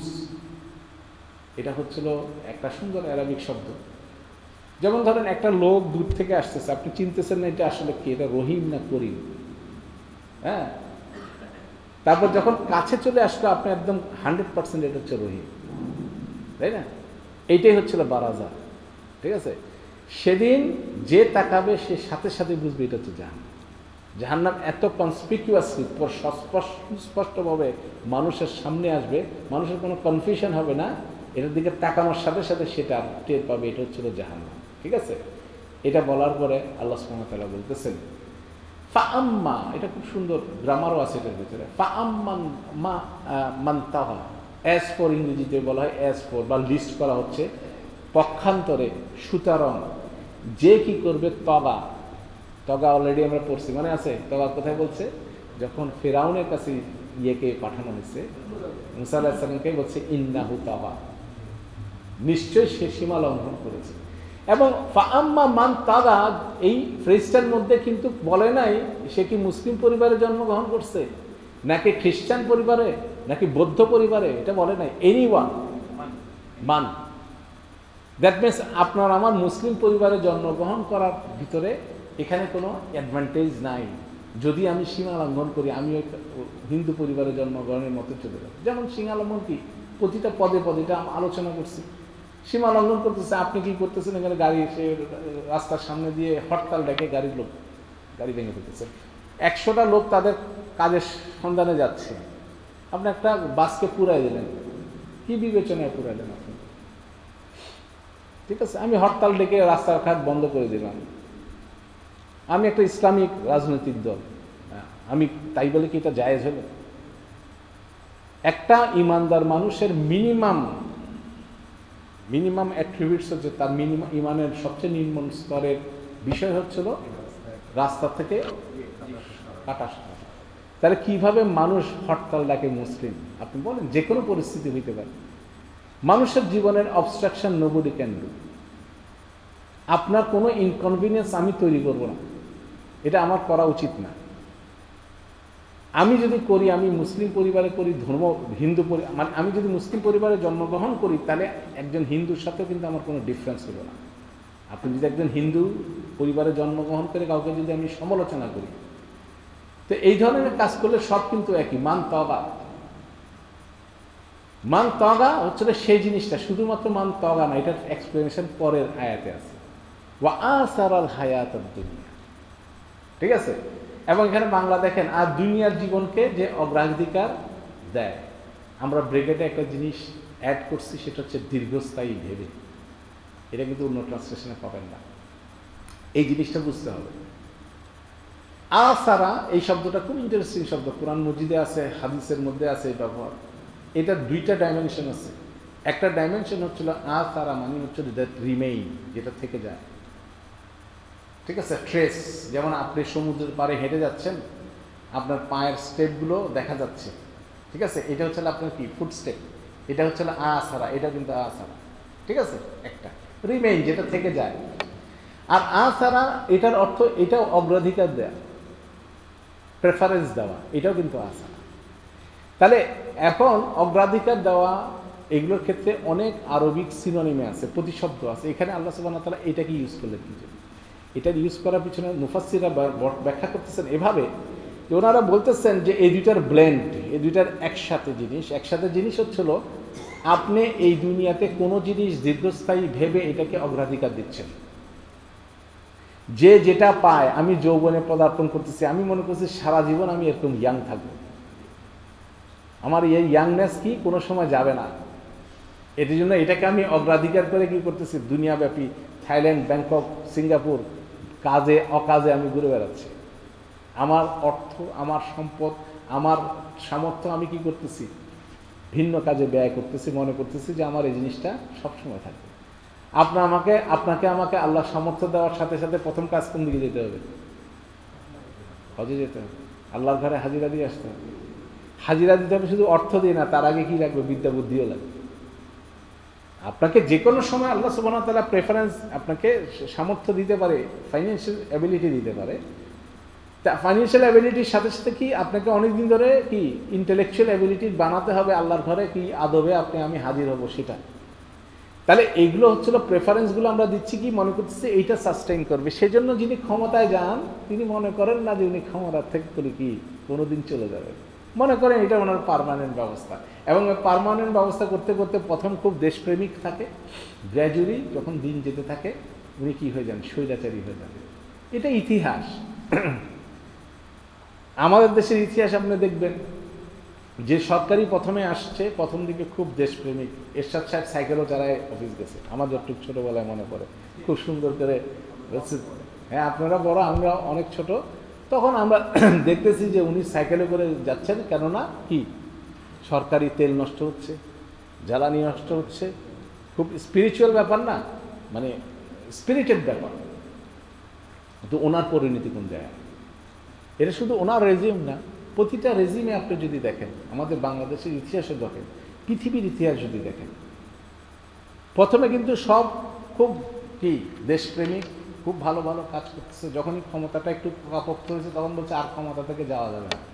এটা হচ্ছিল একটা সুন্দর অ্যারাবিক শব্দ। যেমন ধরেন একটা লোক দূর থেকে আসতেছে, আপনি চিনতেছেন না এটা আসলে কি, এটা রহিম না করিম। হ্যাঁ, তারপর যখন কাছে চলে আসলো আপনি একদম হান্ড্রেড পার্সেন্ট এটা হচ্ছে রহিম, তাই না? এইটাই হচ্ছিল বারাজা। ঠিক আছে? সেদিন যে তাকাবে সে সাথে সাথে বুঝবে এটা হচ্ছে জাহান্নাম। জাহান্নাম এত কনসপিকুয়াসলি সুস্পষ্টভাবে মানুষের সামনে আসবে, মানুষের কোনো কনফিউশন হবে না, এটার দিকে তাকানোর সাথে সাথে সেটা টের পাবে এটা হচ্ছিল জাহান্নাম। ঠিক আছে? এটা বলার পরে আল্লাহ সুবহানাহু ওয়া তাআলা বলতেছেন ফাআম্মা, এটা খুব সুন্দর গ্রামারও আছে এটার ভিতরে, ফাআম্মান মা মান তাগা, অ্যাজ ফর ইংরেজিতে বলা হয় অ্যাজ ফর, বা লিস্ট করা হচ্ছে পক্ষান্তরে, সুতরাং যে কি করবে, তগা। তগা অলরেডি আমরা পড়ছি, মানে আছে তগা কোথায় বলছে, যখন ফিরাউনের কাছে ইয়েকে পাঠানো হয়েছে, মুসা আলাইহিস সালামকে বলছে ইন্নাহু তাগা, নিশ্চয়ই সে সীমা লঙ্ঘন করেছে। এবং ফাআম্মা মান তাগা, এই ফ্রেজটার মধ্যে কিন্তু বলে নাই সে কি মুসলিম পরিবারে জন্মগ্রহণ করছে, নাকি খ্রিস্টান পরিবারে, নাকি বৌদ্ধ পরিবারে, এটা বলে নাই। এনিওয়ান, মান, দ্যাট মিনস আপনার আমার মুসলিম পরিবারে জন্মগ্রহণ করার ভিতরে এখানে কোনো অ্যাডভান্টেজ নাই। যদি আমি সীমা লঙ্ঘন করি, আমি ওই হিন্দু পরিবারে জন্মগ্রহণের মতো চলে যাব। যেমন সীমা লঙ্ঘন কি, প্রতিটা পদে পদে এটা আলোচনা করছি। সীমা লঙ্ঘন করতেছে, আপনি কি করতেছেন, এখানে গাড়ি এসে রাস্তার সামনে দিয়ে হরতাল ডেকে গাড়ির লোক গাড়ি ভেঙে ফেলতেছে, একশোটা লোক তাদের কাজের সন্ধানে যাচ্ছে, আপনি একটা বাসকে পুরাই দিলেন, কি বিবেচনায় পুরাইলেন আপনি? ঠিক আছে, আমি হরতাল ডেকে রাস্তাঘাট বন্ধ করে দিলাম, আমি একটা ইসলামিক রাজনৈতিক দল, আমি তাই বলে কি এটা জায়েজ হলো? একটা ইমানদার মানুষের মিনিমাম মিনিমাম অ্যাট্রিবিউটস হচ্ছে, তার মিনিমাম ইমানের সবচেয়ে নিম্ন স্তরের বিষয় হচ্ছিল রাস্তা থেকে কাটা। তাহলে কিভাবে মানুষ হরতাল ডাকে মুসলিম? আপনি বলেন, যে কোনো পরিস্থিতি হইতে পারে। মানুষের জীবনের অবস্ট্রাকশন নোবডি ক্যান ডু। আপনার কোনো ইনকনভিনিয়েন্স আমি তৈরি করব না, এটা আমার করা উচিত না। আমি যদি করি, আমি মুসলিম পরিবারে করি, ধর্ম হিন্দু, মানে আমি যদি মুসলিম পরিবারে জন্মগ্রহণ করি, তাহলে একজন হিন্দুর সাথেও কিন্তু আমার কোনো ডিফারেন্স হলো না। আপনি যদি একজন হিন্দু পরিবারে জন্মগ্রহণ করে কাউকে যদি আমি সমালোচনা করি, তো এই ধরনের কাজ করলে সব কিন্তু একই। মান তগা, মান তগা হচ্ছে সেই জিনিসটা, শুধুমাত্র মান তগা না, এটার এক্সপ্লেনেশন পরের আয়াতে আছে, ওয়া আসারাল হায়াতাদ দুনিয়া। ঠিক আছে? এবং এখানে বাংলা দেখেন, আর দুনিয়ার জীবনকে যে অগ্রাধিকার দেয়। আমরা ব্রেকেটে একটা জিনিস অ্যাড করছি, সেটা হচ্ছে দীর্ঘস্থায়ী ভেবে। এটা কিন্তু অন্য ট্রান্সলেশনে পাবেন না, এই জিনিসটা বুঝতে হবে। আসারা, এই শব্দটা খুব ইন্টারেস্টিং শব্দ, কোরআন মজিদে আছে, হাদিসের মধ্যে আছে এই ব্যবহার। এটা দুইটা ডাইমেনশন আছে। একটা ডাইমেনশন হচ্ছিল আসারা, মানে হচ্ছে দ্যাট রিমেইন, যেটা থেকে যায়। ঠিক আছে? ট্রেস, যেমন আপনি সমুদ্রের পাড়ে হেঁটে যাচ্ছেন, আপনার পায়ের স্টেপগুলো দেখা যাচ্ছে, ঠিক আছে? এটা হচ্ছে আপনার কি ফুট স্টেপ, এটা হচ্ছে আ সারা, এটা কিন্তু আ সারা, ঠিক আছে? একটা রিমেইন যেটা থেকে যায়। আর আ সারা এটার অর্থ এটাও অগ্রাধিকার দেয়া, প্রেফারেন্স দেওয়া, এটাও কিন্তু আ সারা। তাহলে এখন অগ্রাধিকার দেওয়া এগুলোর ক্ষেত্রে অনেক আরবিক সিনোনিমে আছে, প্রতিশব্দ আছে। এখানে আল্লাহ সুবহানাহু ওয়া তাআলা এটাকে ইউজ করলেন কিন্তু এটার ইউজ করার পিছনে মুফাসসিররা ব্যাখ্যা করতেছেন এভাবে যে ওনারা বলতেছেন যে এই দুইটার ব্লেন্ড, এই দুইটার একসাথে জিনিস। একসাথে জিনিস হচ্ছিল আপনি এই দুনিয়াতে কোনো জিনিস দীর্ঘস্থায়ী ভেবে এটাকে অগ্রাধিকার দিচ্ছেন। যে যেটা পায়, আমি যৌবনে পদার্পণ করতেছি, আমি মনে করছি সারা জীবন আমি এরকম ইয়াং থাকবো, আমার এই ইয়াংনেস কি কোনো সময় যাবে না, এর জন্য এটাকে আমি অগ্রাধিকার করে কি করতেছি, দুনিয়াব্যাপী থাইল্যান্ড, ব্যাংকক, সিঙ্গাপুর, কাজে অকাজে আমি ঘুরে বেড়াচ্ছি। আমার অর্থ, আমার সম্পদ, আমার সামর্থ্য আমি কি করতেছি, ভিন্ন কাজে ব্যয় করতেছি, মনে করতেছি যে আমার এই জিনিসটা সবসময় থাকবে। আপনার আমাকে আপনাকে আমাকে আল্লাহ সামর্থ্য দেওয়ার সাথে সাথে প্রথম কাজ কোন দিকে যেতে হবে? হজে যেতে হবে, আল্লাহর ঘরে হাজিরা দিয়ে আসতে হবে। হাজিরা দিতে হবে শুধু অর্থ দিয়ে না, তার আগে কি লাগবে? বিদ্যা বুদ্ধিও লাগবে। আপনাকে যে কোনো সময় আল্লাহ সুবহানাহু ওয়া তাআলা প্রেফারেন্স, আপনাকে সামর্থ্য দিতে পারে, ফাইন্যান্সিয়াল অ্যাবিলিটি দিতে পারে। তা ফাইন্যান্সিয়াল অ্যাবিলিটির সাথে সাথে কি আপনাকে অনেকদিন ধরে কি ইন্টেলেকচুয়াল অ্যাবিলিটি বানাতে হবে আল্লাহর ঘরে কি আদবে আপনি আমি হাজির হব সেটা। তাহলে এইগুলো হচ্ছিল প্রেফারেন্সগুলো আমরা দিচ্ছি কি মনে করতেছি এইটা সাস্টেইন করবে। সেজন্য যিনি ক্ষমতায় যান তিনি মনে করেন না যে উনি ক্ষমতা থেকে করে কি কোনোদিন চলে যাবে, মনে করেন এটা ওনার পার্মানেন্ট ব্যবস্থা। এবং পার্মানেন্ট ব্যবস্থা করতে করতে প্রথম খুব দেশপ্রেমিক থাকে, গ্র্যাজুয়ালি যখন দিন যেতে থাকে উনি কী হয়ে যান, স্বৈরাচারী হয়ে যান। এটা ইতিহাস। আমাদের দেশের ইতিহাস আপনি দেখবেন যে সরকারি প্রথমে আসছে, প্রথম দিকে খুব দেশপ্রেমিক, এরশাদ সাহেব সাইকেলও চালায় অফিস গেছে, আমার যতটুকু ছোটোবেলায় মনে পড়ে, খুব সুন্দর করে। হ্যাঁ, আপনারা বড়, আমরা অনেক ছোট, তখন আমরা দেখতেছি যে উনি সাইকেলে করে যাচ্ছেন, কেননা কি সরকারি তেল নষ্ট হচ্ছে, জ্বালানি নষ্ট হচ্ছে, খুব স্পিরিচুয়াল ব্যাপার না, মানে স্পিরিটেড ব্যাপার। তো ওনার পরিণতি কোন জায়গায়? এটা শুধু ওনার রেজিম না, প্রতিটা রেজিমে আপনি যদি দেখেন, আমাদের বাংলাদেশের ইতিহাসে দেখেন, পৃথিবীর ইতিহাস যদি দেখেন, প্রথমে কিন্তু সব খুব কি দেশপ্রেমিক, খুব ভালো ভালো কাজ করতেছে। যখনই ক্ষমতাটা একটু পাকাপোক্ত হয়েছে তখন বলছে আর ক্ষমতা থেকে যাওয়া যাবে না।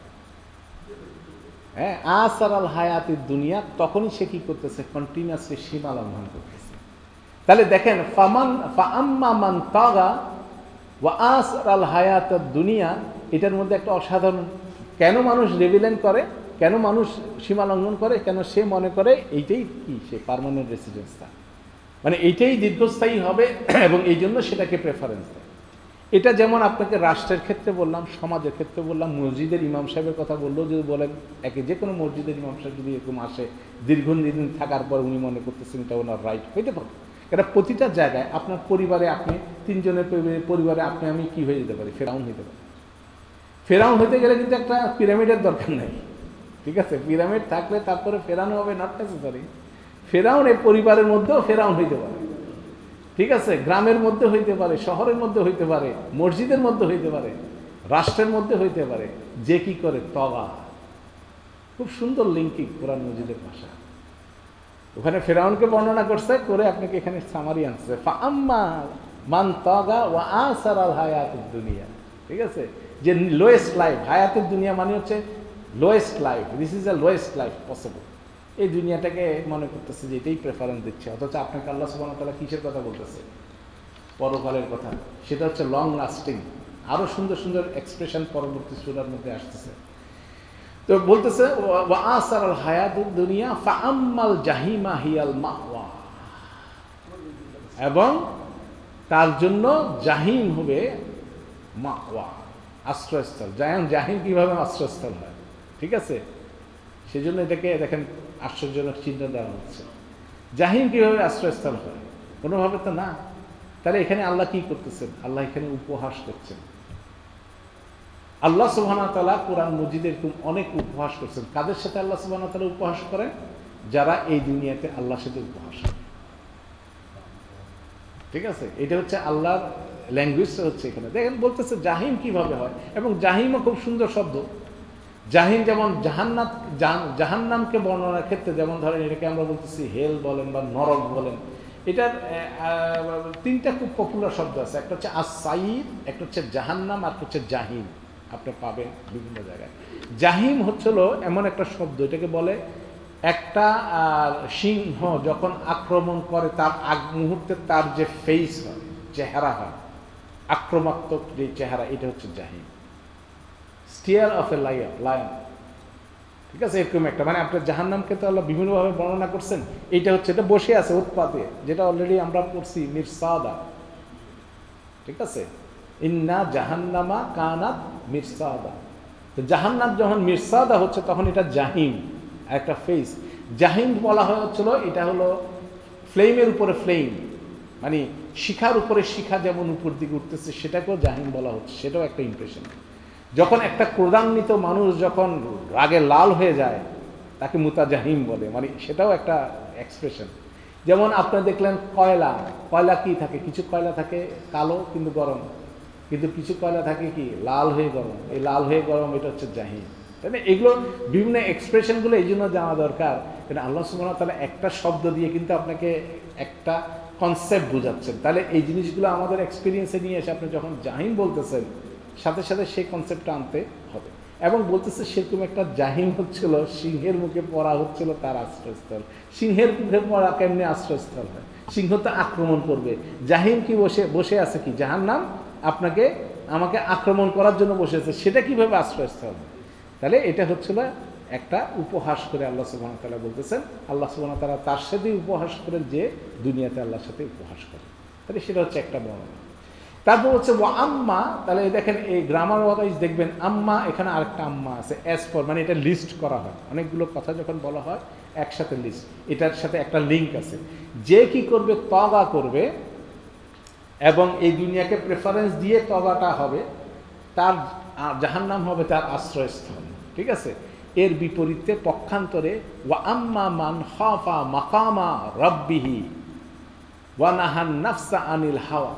হ্যাঁ, আসার আল হায়াতের দুনিয়া, তখনই সে কি করতেছে, কন্টিনিউয়াসলি সীমা লঙ্ঘন করতেছে। তাহলে দেখেন, ফামান ফাআম্মা মান তাগা ওয়া আসার আল হায়াতের দুনিয়া, এটার মধ্যে একটা অসাধারণ, কেন মানুষ রেভিলেন্ট করে, কেন মানুষ সীমা লঙ্ঘন করে, কেন সে মনে করে এইটাই কি সে পার্মানেন্ট রেসিডেন্সটা, মানে এইটাই দীর্ঘস্থায়ী হবে এবং এই জন্য সেটাকে প্রেফারেন্স দেয়। এটা যেমন আপনাকে রাষ্ট্রের ক্ষেত্রে বললাম, সমাজের ক্ষেত্রে বললাম, মসজিদের ইমাম সাহেবের কথা বললেও যদি বলেন, একে যে কোনো মসজিদের ইমাম সাহেব যদি এরকম আসে দীর্ঘদিন থাকার পর উনি মনে করতেছেন এটা ওনার রাইট হইতে পারে। এটা প্রতিটা জায়গায় আপনার পরিবারে, আপনি তিনজনের পরিবারে আপনি আমি কি হয়ে যেতে পারি, ফেরাউন হইতে পারি। ফেরাউন হইতে গেলে কিন্তু একটা পিরামিডের দরকার নেই, ঠিক আছে? পিরামিড থাকলে তারপরে ফেরাউন হবে, নট নেসেসারি। ফেরাউন এই পরিবারের মধ্যেও ফেরাউন হইতে পারে, ঠিক আছে? গ্রামের মধ্যে হইতে পারে, শহরের মধ্যে হইতে পারে, মসজিদের মধ্যে হইতে পারে, রাষ্ট্রের মধ্যে হইতে পারে। যে কি করে তগা, খুব সুন্দর লিঙ্কিং কোরআন মজিদের ভাষা। ওখানে ফেরাউনকে বর্ণনা করছে করে আপনাকে এখানে সামারি আনছে, ফাআম্মা মান তাগা ওয়া আসার আল হায়াতুদ দুনিয়া, ঠিক আছে? যে লোয়েস্ট লাইফ, হায়াতুদ দুনিয়া মানে হচ্ছে lowest life, this is the lowest life possible. এই দুনিয়াটাকে মনে করতেছে যে এটাই প্রেফারেন্স দিচ্ছে, অথচ আপনাকে আল্লাহ সুবহানাহু ওয়া তাআলা কিসের কথা বলতেছে? পরকালের কথা। সেটা হচ্ছে লং লাস্টিং। আরও সুন্দর সুন্দর এক্সপ্রেশন পরবর্তী সূরার মধ্যে আসতেছে। তো বলতেছে ওয়া আসার আল হায়াতুদ দুনিয়া ফাআম্মাল জাহিমা হিয়াল মাওয়া, এবং তার জন্য জাহিম হবে মাওয়া, আশ্রয়স্থল। জাহিম জাহিম কীভাবে আশ্রয়স্থল হয়, ঠিক আছে? সেজন্য এটাকে দেখেন আশ্চর্যজনক চিহ্ন দেওয়া হচ্ছে। জাহিম কীভাবে আশ্রয়স্থল হয়? কোনোভাবে তো না। তাহলে এখানে আল্লাহ কি করতেছেন? আল্লাহ এখানে উপহাস করছেন। আল্লাহ সুবহানাহু ওয়া তাআলা কোরআন মজিদে এরকম অনেক উপহাস করছেন। কাদের সাথে আল্লাহ সুবহানাহু ওয়া তাআলা উপহাস করেন? যারা এই দুনিয়াতে আল্লাহর সাথে উপহাস করে, ঠিক আছে? এটা হচ্ছে আল্লাহর ল্যাঙ্গুয়েজটা হচ্ছে এখানে। দেখেন বলতেছে জাহিম কিভাবে হয়, এবং জাহিমও খুব সুন্দর শব্দ। জাহিম যেমন জাহান্নাত জাহান্নামকে বর্ণনার ক্ষেত্রে যেমন ধরেন এটাকে আমরা বলতেছি হেল বলেন বা নরক বলেন, এটার তিনটা খুব পপুলার শব্দ আছে। একটা হচ্ছে আস-সাইর, একটা হচ্ছে জাহান্নাম, আর একটা হচ্ছে জাহিম। আপনি পাবেন বিভিন্ন জায়গায়। জাহিম হচ্ছিল এমন একটা শব্দ, এটাকে বলে একটা সিংহ যখন আক্রমণ করে তার আগ মুহূর্তে তার যে ফেস হয়, চেহারা হয়, আক্রমাত্মক যে চেহারা, এটা হচ্ছে জাহিম। Stare of a lion lion ঠিক আছে, এরকম একটা, মানে আপনার জাহান্নামকে তো আল্লাহ বিভিন্নভাবে বর্ণনা করছেন। এইটা হচ্ছে, এটা বসে আছে উৎপাতে, যেটা অলরেডি আমরা পড়ছি মিরসাদা, ঠিক আছে, ইন্না জাহান্নামা কানাত মিরসাদা। তো জাহান্নাম যখন মিরসাদা হচ্ছে তখন এটা জাহিম, একটা ফেস। জাহিম বলা হচ্ছিল, এটা হলো ফ্লেমের উপরে ফ্লেম, মানে শিখার উপরে শিখা যেমন উপর দিকে উঠতেছে, সেটাকেও জাহিম বলা হচ্ছে। সেটাও একটা ইমপ্রেশন। যখন একটা ক্রোধান্বিত মানুষ যখন রাগে লাল হয়ে যায় তাকে মুতাজাহিম বলে, মানে সেটাও একটা এক্সপ্রেশন। যেমন আপনি দেখলেন কয়লা, কয়লা কি থাকে, কিছু কয়লা থাকে কালো কিন্তু গরম, কিন্তু কিছু কয়লা থাকে কি লাল হয়ে গরম, এই লাল হয়ে গরম এটা হচ্ছে জাহিম, তাই না? এগুলো বিভিন্ন এক্সপ্রেশনগুলো এই জন্য জানা দরকার, কারণ আল্লাহ সুবহানাহু ওয়া তাআলা একটা শব্দ দিয়ে কিন্তু আপনাকে একটা কনসেপ্ট বোঝাচ্ছেন। তাহলে এই জিনিসগুলো আমাদের এক্সপিরিয়েন্সে নিয়ে এসে আপনি যখন জাহিম বলতেছেন সাথে সাথে সেই কনসেপ্টটা আনতে হবে। এবং বলতেছে সেরকম একটা জাহিম হচ্ছিল, সিংহের মুখে পড়া হচ্ছিল তার আশ্রয়স্থল। সিংহের মুখে পড়া কেমনি আশ্রয়স্থল হয়? সিংহ তো আক্রমণ করবে, জাহিম কি বসে বসে আছে কি জাহান্নাম আপনাকে আমাকে আক্রমণ করার জন্য বসে আছে, সেটা কিভাবে আশ্রয়স্থল? তাহলে এটা হচ্ছিল একটা উপহাস করে আল্লাহ সুবহানাহু ওয়া তাআলা বলতেছেন, আল্লাহ সুবহানাহু ওয়া তাআলা তার সাথে উপহাস করেন যে দুনিয়াতে আল্লাহর সাথে উপহাস করে। তাহলে সেটা হচ্ছে একটা বর্ণনা। তারপর হচ্ছে ওয়া আম্মা, তাহলে দেখেন এই গ্রামার ওয়াইজ দেখবেন আম্মা, এখানে আরেকটা আম্মা আছে, অ্যাজ ফর, মানে এটা লিস্ট করা হয়, অনেকগুলো কথা যখন বলা হয় একসাথে লিস্ট, এটার সাথে একটা লিঙ্ক আছে। যে কি করবে, তওবা করবে এবং এই দুনিয়াকে প্রেফারেন্স দিয়ে তওবাটা হবে, তার জাহান্নাম হবে তার আশ্রয়স্থল, ঠিক আছে। এর বিপরীতে পক্ষান্তরে ওয়া আম্মা মান খাফা মাকামা রাব্বিহি ওয়া নাহান নাফসা আনিল হাওয়া,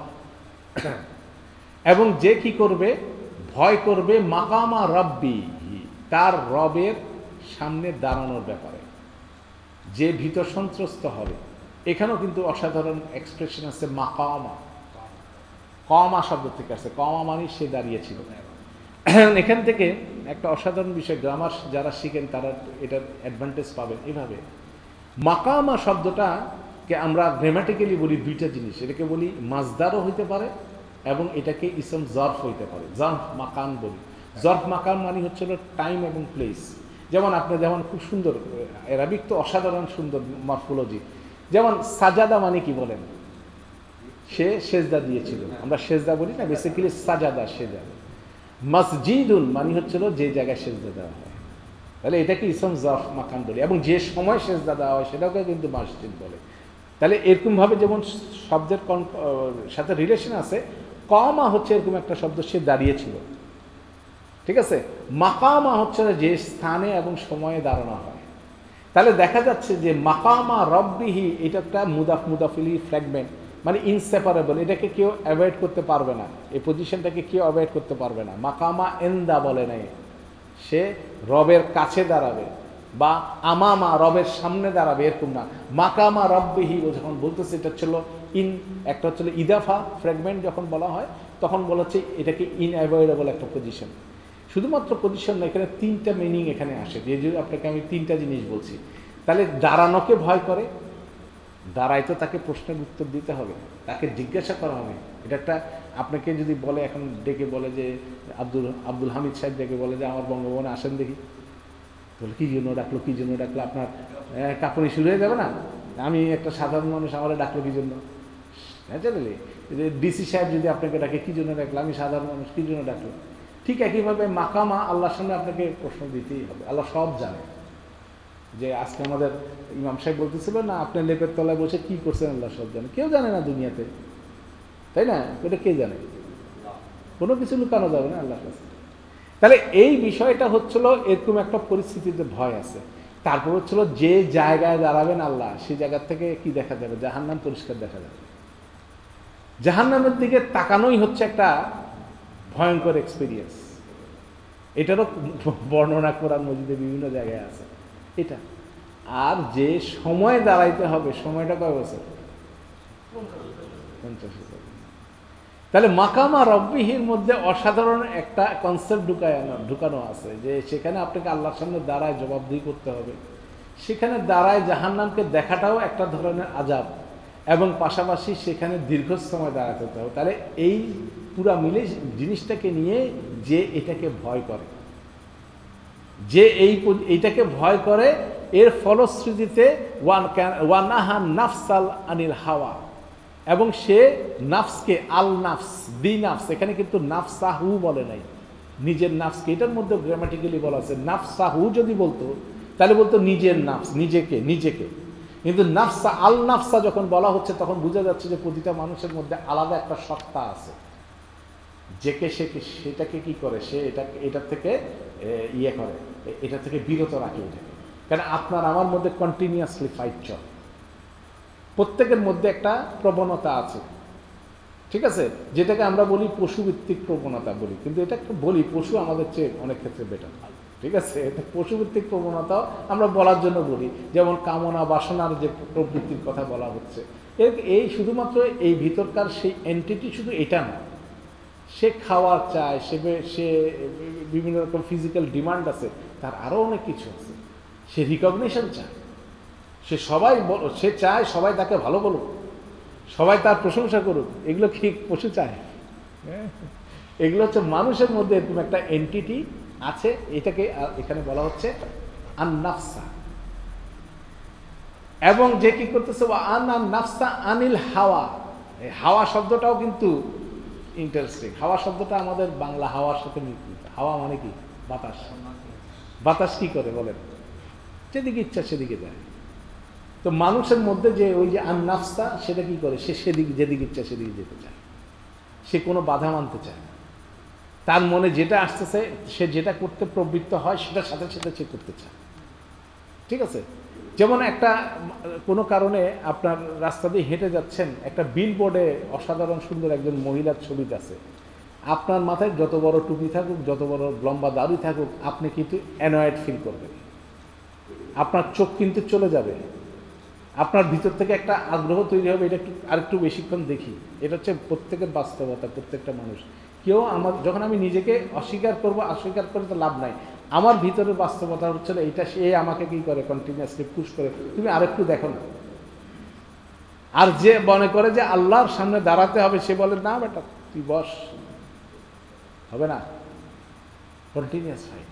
এবং যে কি করবে, ভয় করবে মাকামা রাব্বি, তার রবের সামনে দাঁড়ানোর ব্যাপারে, যে ভীত সন্ত্রস্ত হবে। এখানেও কিন্তু অসাধারণ এক্সপ্রেশন আছে, মাকামা, কমা শব্দ থেকে আছে, কমা মানে সে দাঁড়িয়েছিল। এখান থেকে একটা অসাধারণ বিষয়, গ্রামার যারা শিখেন তারা এটার অ্যাডভান্টেজ পাবেন। এভাবে মাকামা শব্দটাকে আমরা গ্রামাটিক্যালি বলি দুইটা জিনিস, এটাকে বলি মাজদারও হইতে পারে এবং এটাকে ইসম জর্ফ হইতে পারে, জর্ফ মাকান বলি। জর্ফ মাকান মানে হচ্ছিল টাইম এবং প্লেস। যেমন আপনি যেমন খুব সুন্দর, অ্যারাবিক তো অসাধারণ সুন্দর মরফোলজি। যেমন সাজাদা মানে কি বলেন, সে সেজদা দিয়েছিল, আমরা সেজদা বলি না, বেসিক্যালি সাজাদা সেজদা। মসজিদুন মানে হচ্ছিল যে জায়গায় সেজদা দেওয়া হয়, তাহলে এটাকে ইসম জর্ফ মাকান বলি। এবং যে সময় সেজদা দেওয়া হয় সেটাকে কিন্তু মসজিদ বলে। তাহলে এরকমভাবে যেমন শব্দের সাথে রিলেশন আছে, কমা হচ্ছে এরকম একটা শব্দ, সে দাঁড়িয়েছিল, ঠিক আছে। মাকামা হচ্ছে যে স্থানে এবং সময়ে দাঁড়ানো হয়। তাহলে দেখা যাচ্ছে যে মাকামা রব্বিহি, এটা একটা মুদাফ মুদাফিলি ফ্র্যাগমেন্ট, মানে ইনসেপারেবল, এটাকে কেউ অ্যাভয়েড করতে পারবে না, এই পজিশনটাকে কেউ অ্যাভয়েড করতে পারবে না। মাকামা এন্দা বলে নাই, সে রবের কাছে দাঁড়াবে বা আমামা রবের সামনে দাঁড়াবে, এরকম না। মাকামা রব্বিহি ও যখন বলতেছে, এটা ছিল ইন, একটা হচ্ছিল ইদাফা ফ্র্যাগমেন্ট, যখন বলা হয় তখন বলা হচ্ছে এটাকে ইনঅ্যাভয়েডেবল একটা পজিশন। শুধুমাত্র পজিশন না, এখানে তিনটা মিনিং এখানে আসে, যে যদি আপনাকে আমি তিনটা জিনিস বলছি। তাহলে দাঁড়ানোকে ভয় করে, দাঁড়ায় তো তাকে প্রশ্নের উত্তর দিতে হবে, তাকে জিজ্ঞাসা করা হবে। এটা একটা, আপনাকে যদি বলে এখন ডেকে বলে যে আব্দুল আব্দুল হামিদ সাহেব ডেকে বলে যে আমার বঙ্গভবনে আসেন দেখি, বলে কী জন্য ডাকলো, কী জন্য ডাকলো, আপনার কাঁপুনি শুরু হয়ে যাবে না? আমি একটা সাধারণ মানুষ, আমার ডাকলো কী জন্য? হ্যাঁ জানলে ডিসি সাহেব যদি আপনাকে ডাকে কী জন্য ডাকলো, আমি সাধারণ মানুষ, কী জন্য ডাকলো? ঠিক একইভাবে মাকামা আল্লাহর সামনে আপনাকে প্রশ্ন দিতেই হবে। আল্লাহ সব জানে। যে আজকে আমাদের ইমাম সাহেব বলতেছিল না, আপনি লেপের তলায় বসে কি করছেন, আল্লাহ সব জানে। কেউ জানে না দুনিয়াতে, তাই না? এটা কে জানে? কোনো কিছু লুকানো যাবে না আল্লাহর কাছে। তাহলে এই বিষয়টা হচ্ছিল, এরকম একটা পরিস্থিতিতে ভয় আছে। তারপর হচ্ছিল যে জায়গায় দাঁড়াবেন আল্লাহ, সেই জায়গার থেকে কি দেখা যাবে? জাহান্নাম পরিষ্কার দেখা যাবে। জাহান্নামের দিকে তাকানোই হচ্ছে একটা ভয়ঙ্কর এক্সপিরিয়েন্স। এটারও বর্ণনা কোরআন মাজিদে বিভিন্ন জায়গায় আছে এটা। আর যে সময় দাঁড়াইতে হবে, সময়টা কয় বছর? পঞ্চাশ বছর। তাহলে মাকামা রব্বিহির মধ্যে অসাধারণ একটা কনসেপ্ট ঢুকানো ঢুকানো আছে যে সেখানে আপনাকে আল্লাহর সামনে দাঁড়ায় জবাবদিহি করতে হবে। সেখানে দাঁড়ায় জাহান্নামকে দেখাটাও একটা ধরনের আযাব, এবং পাশাপাশি সেখানে দীর্ঘ সময় দাঁড়াতে হতে হবে। তাহলে এই পুরা মিলে জিনিসটাকে নিয়ে যে এটাকে ভয় করে, যে এই এইটাকে ভয় করে, এর ফলশ্রুতিতে ওয়ান ওয়ানাহা নাফসাল আনিল হাওয়া, এবং সে নাফসকে আল নাফস দি নাফস, এখানে কিন্তু নাফসাহু বলে নাই, নিজের নাফসকে। এটার মধ্যে গ্রামাটিক্যালি বলা আছে নাফসাহু যদি বলতো তাহলে বলতো নিজের নাফস, নিজেকে নিজেকে। কিন্তু নাফসা আল নাফসা যখন বলা হচ্ছে তখন বোঝা যাচ্ছে যে প্রতিটা মানুষের মধ্যে আলাদা একটা সত্তা আছে, যেকে সে সেটাকে কি করে, সে এটা এটার থেকে ইয়ে করে, এটা থেকে বিরত রাখে এটাকে। কারণ আপনার আমার মধ্যে কন্টিনিউয়াসলি ফাইট চলে, প্রত্যেকের মধ্যে একটা প্রবণতা আছে, ঠিক আছে, যেটাকে আমরা বলি পশুভিত্তিক প্রবণতা বলি, কিন্তু এটা বলি পশু আমাদের চেয়ে অনেক ক্ষেত্রে বেটার, ঠিক আছে। পশুভিত্তিক প্রবণতাও আমরা বলার জন্য বলি, যেমন কামনা বাসনার যে প্রবৃত্তির কথা বলা হচ্ছে, এই শুধুমাত্র এই ভিতরকার সেই এন্টিটি শুধু এটা না, সে খাওয়ার চায়, সে সে বিভিন্ন রকম ফিজিক্যাল ডিমান্ড আছে, তার আরও অনেক কিছু আছে, সে রিকগনিশন চায়, সে সবাই সে চায় সবাই তাকে ভালো বলুক, সবাই তার প্রশংসা করুক। এগুলো কি পশু চায়? এগুলো হচ্ছে মানুষের মধ্যে এরকম একটা এন্টিটি আছে, এটাকে এখানে বলা হচ্ছে আন-নাফসা। এবং যে কি করতেছে আন-নাফসা আনিল হাওয়া, এই হাওয়া শব্দটাও কিন্তু ইন্টারেস্টিং। হাওয়া শব্দটা আমাদের বাংলা হাওয়ার সাথে মিলিত। হাওয়া মানে কি? বাতাস। বাতাস কি করে বলেন? যেদিকে ইচ্ছা সেদিকে যায়। তো মানুষের মধ্যে যে ওই যে আন-নাফসা, সেটা কি করে? সে সেদিকে যেদিকে ইচ্ছা সেদিকে যেতে চায়, সে কোনো বাধা মানতে চায় না। তার মনে যেটা আসতেছে, সে যেটা করতে প্রবৃত্ত হয় সেটার সাথে সাথে সে করতে চায়, ঠিক আছে। যেমন একটা কোনো কারণে আপনার রাস্তা দিয়ে হেঁটে যাচ্ছেন, একটা বিলবোর্ডে অসাধারণ সুন্দর একজন মহিলার ছবি আছে, আপনার মাথায় যত বড় টুপি থাকুক, যত বড় লম্বা দাড়ি থাকুক, আপনি কিন্তু অ্যানয়েড ফিল করবেন, আপনার চোখ কিন্তু চলে যাবে, আপনার ভিতর থেকে একটা আগ্রহ তৈরি হবে, এটা একটু আরেকটু বেশিক্ষণ দেখি। এটা হচ্ছে প্রত্যেকের বাস্তবতা, প্রত্যেকটা মানুষ। কেউ আমার যখন আমি নিজেকে অস্বীকার করবো, অস্বীকার করে তো লাভ নাই, আমার ভিতরের বাস্তবতা হচ্ছে না এটা, সে আমাকে কি করে কন্টিনিউয়াসলি পুশ করে, তুমি আরেকটু দেখো না। আর যে মনে করে যে আল্লাহর সামনে দাঁড়াতে হবে, সে বলে না বেটা তুই বস, হবে না। কন্টিনিউয়াস ফাইট,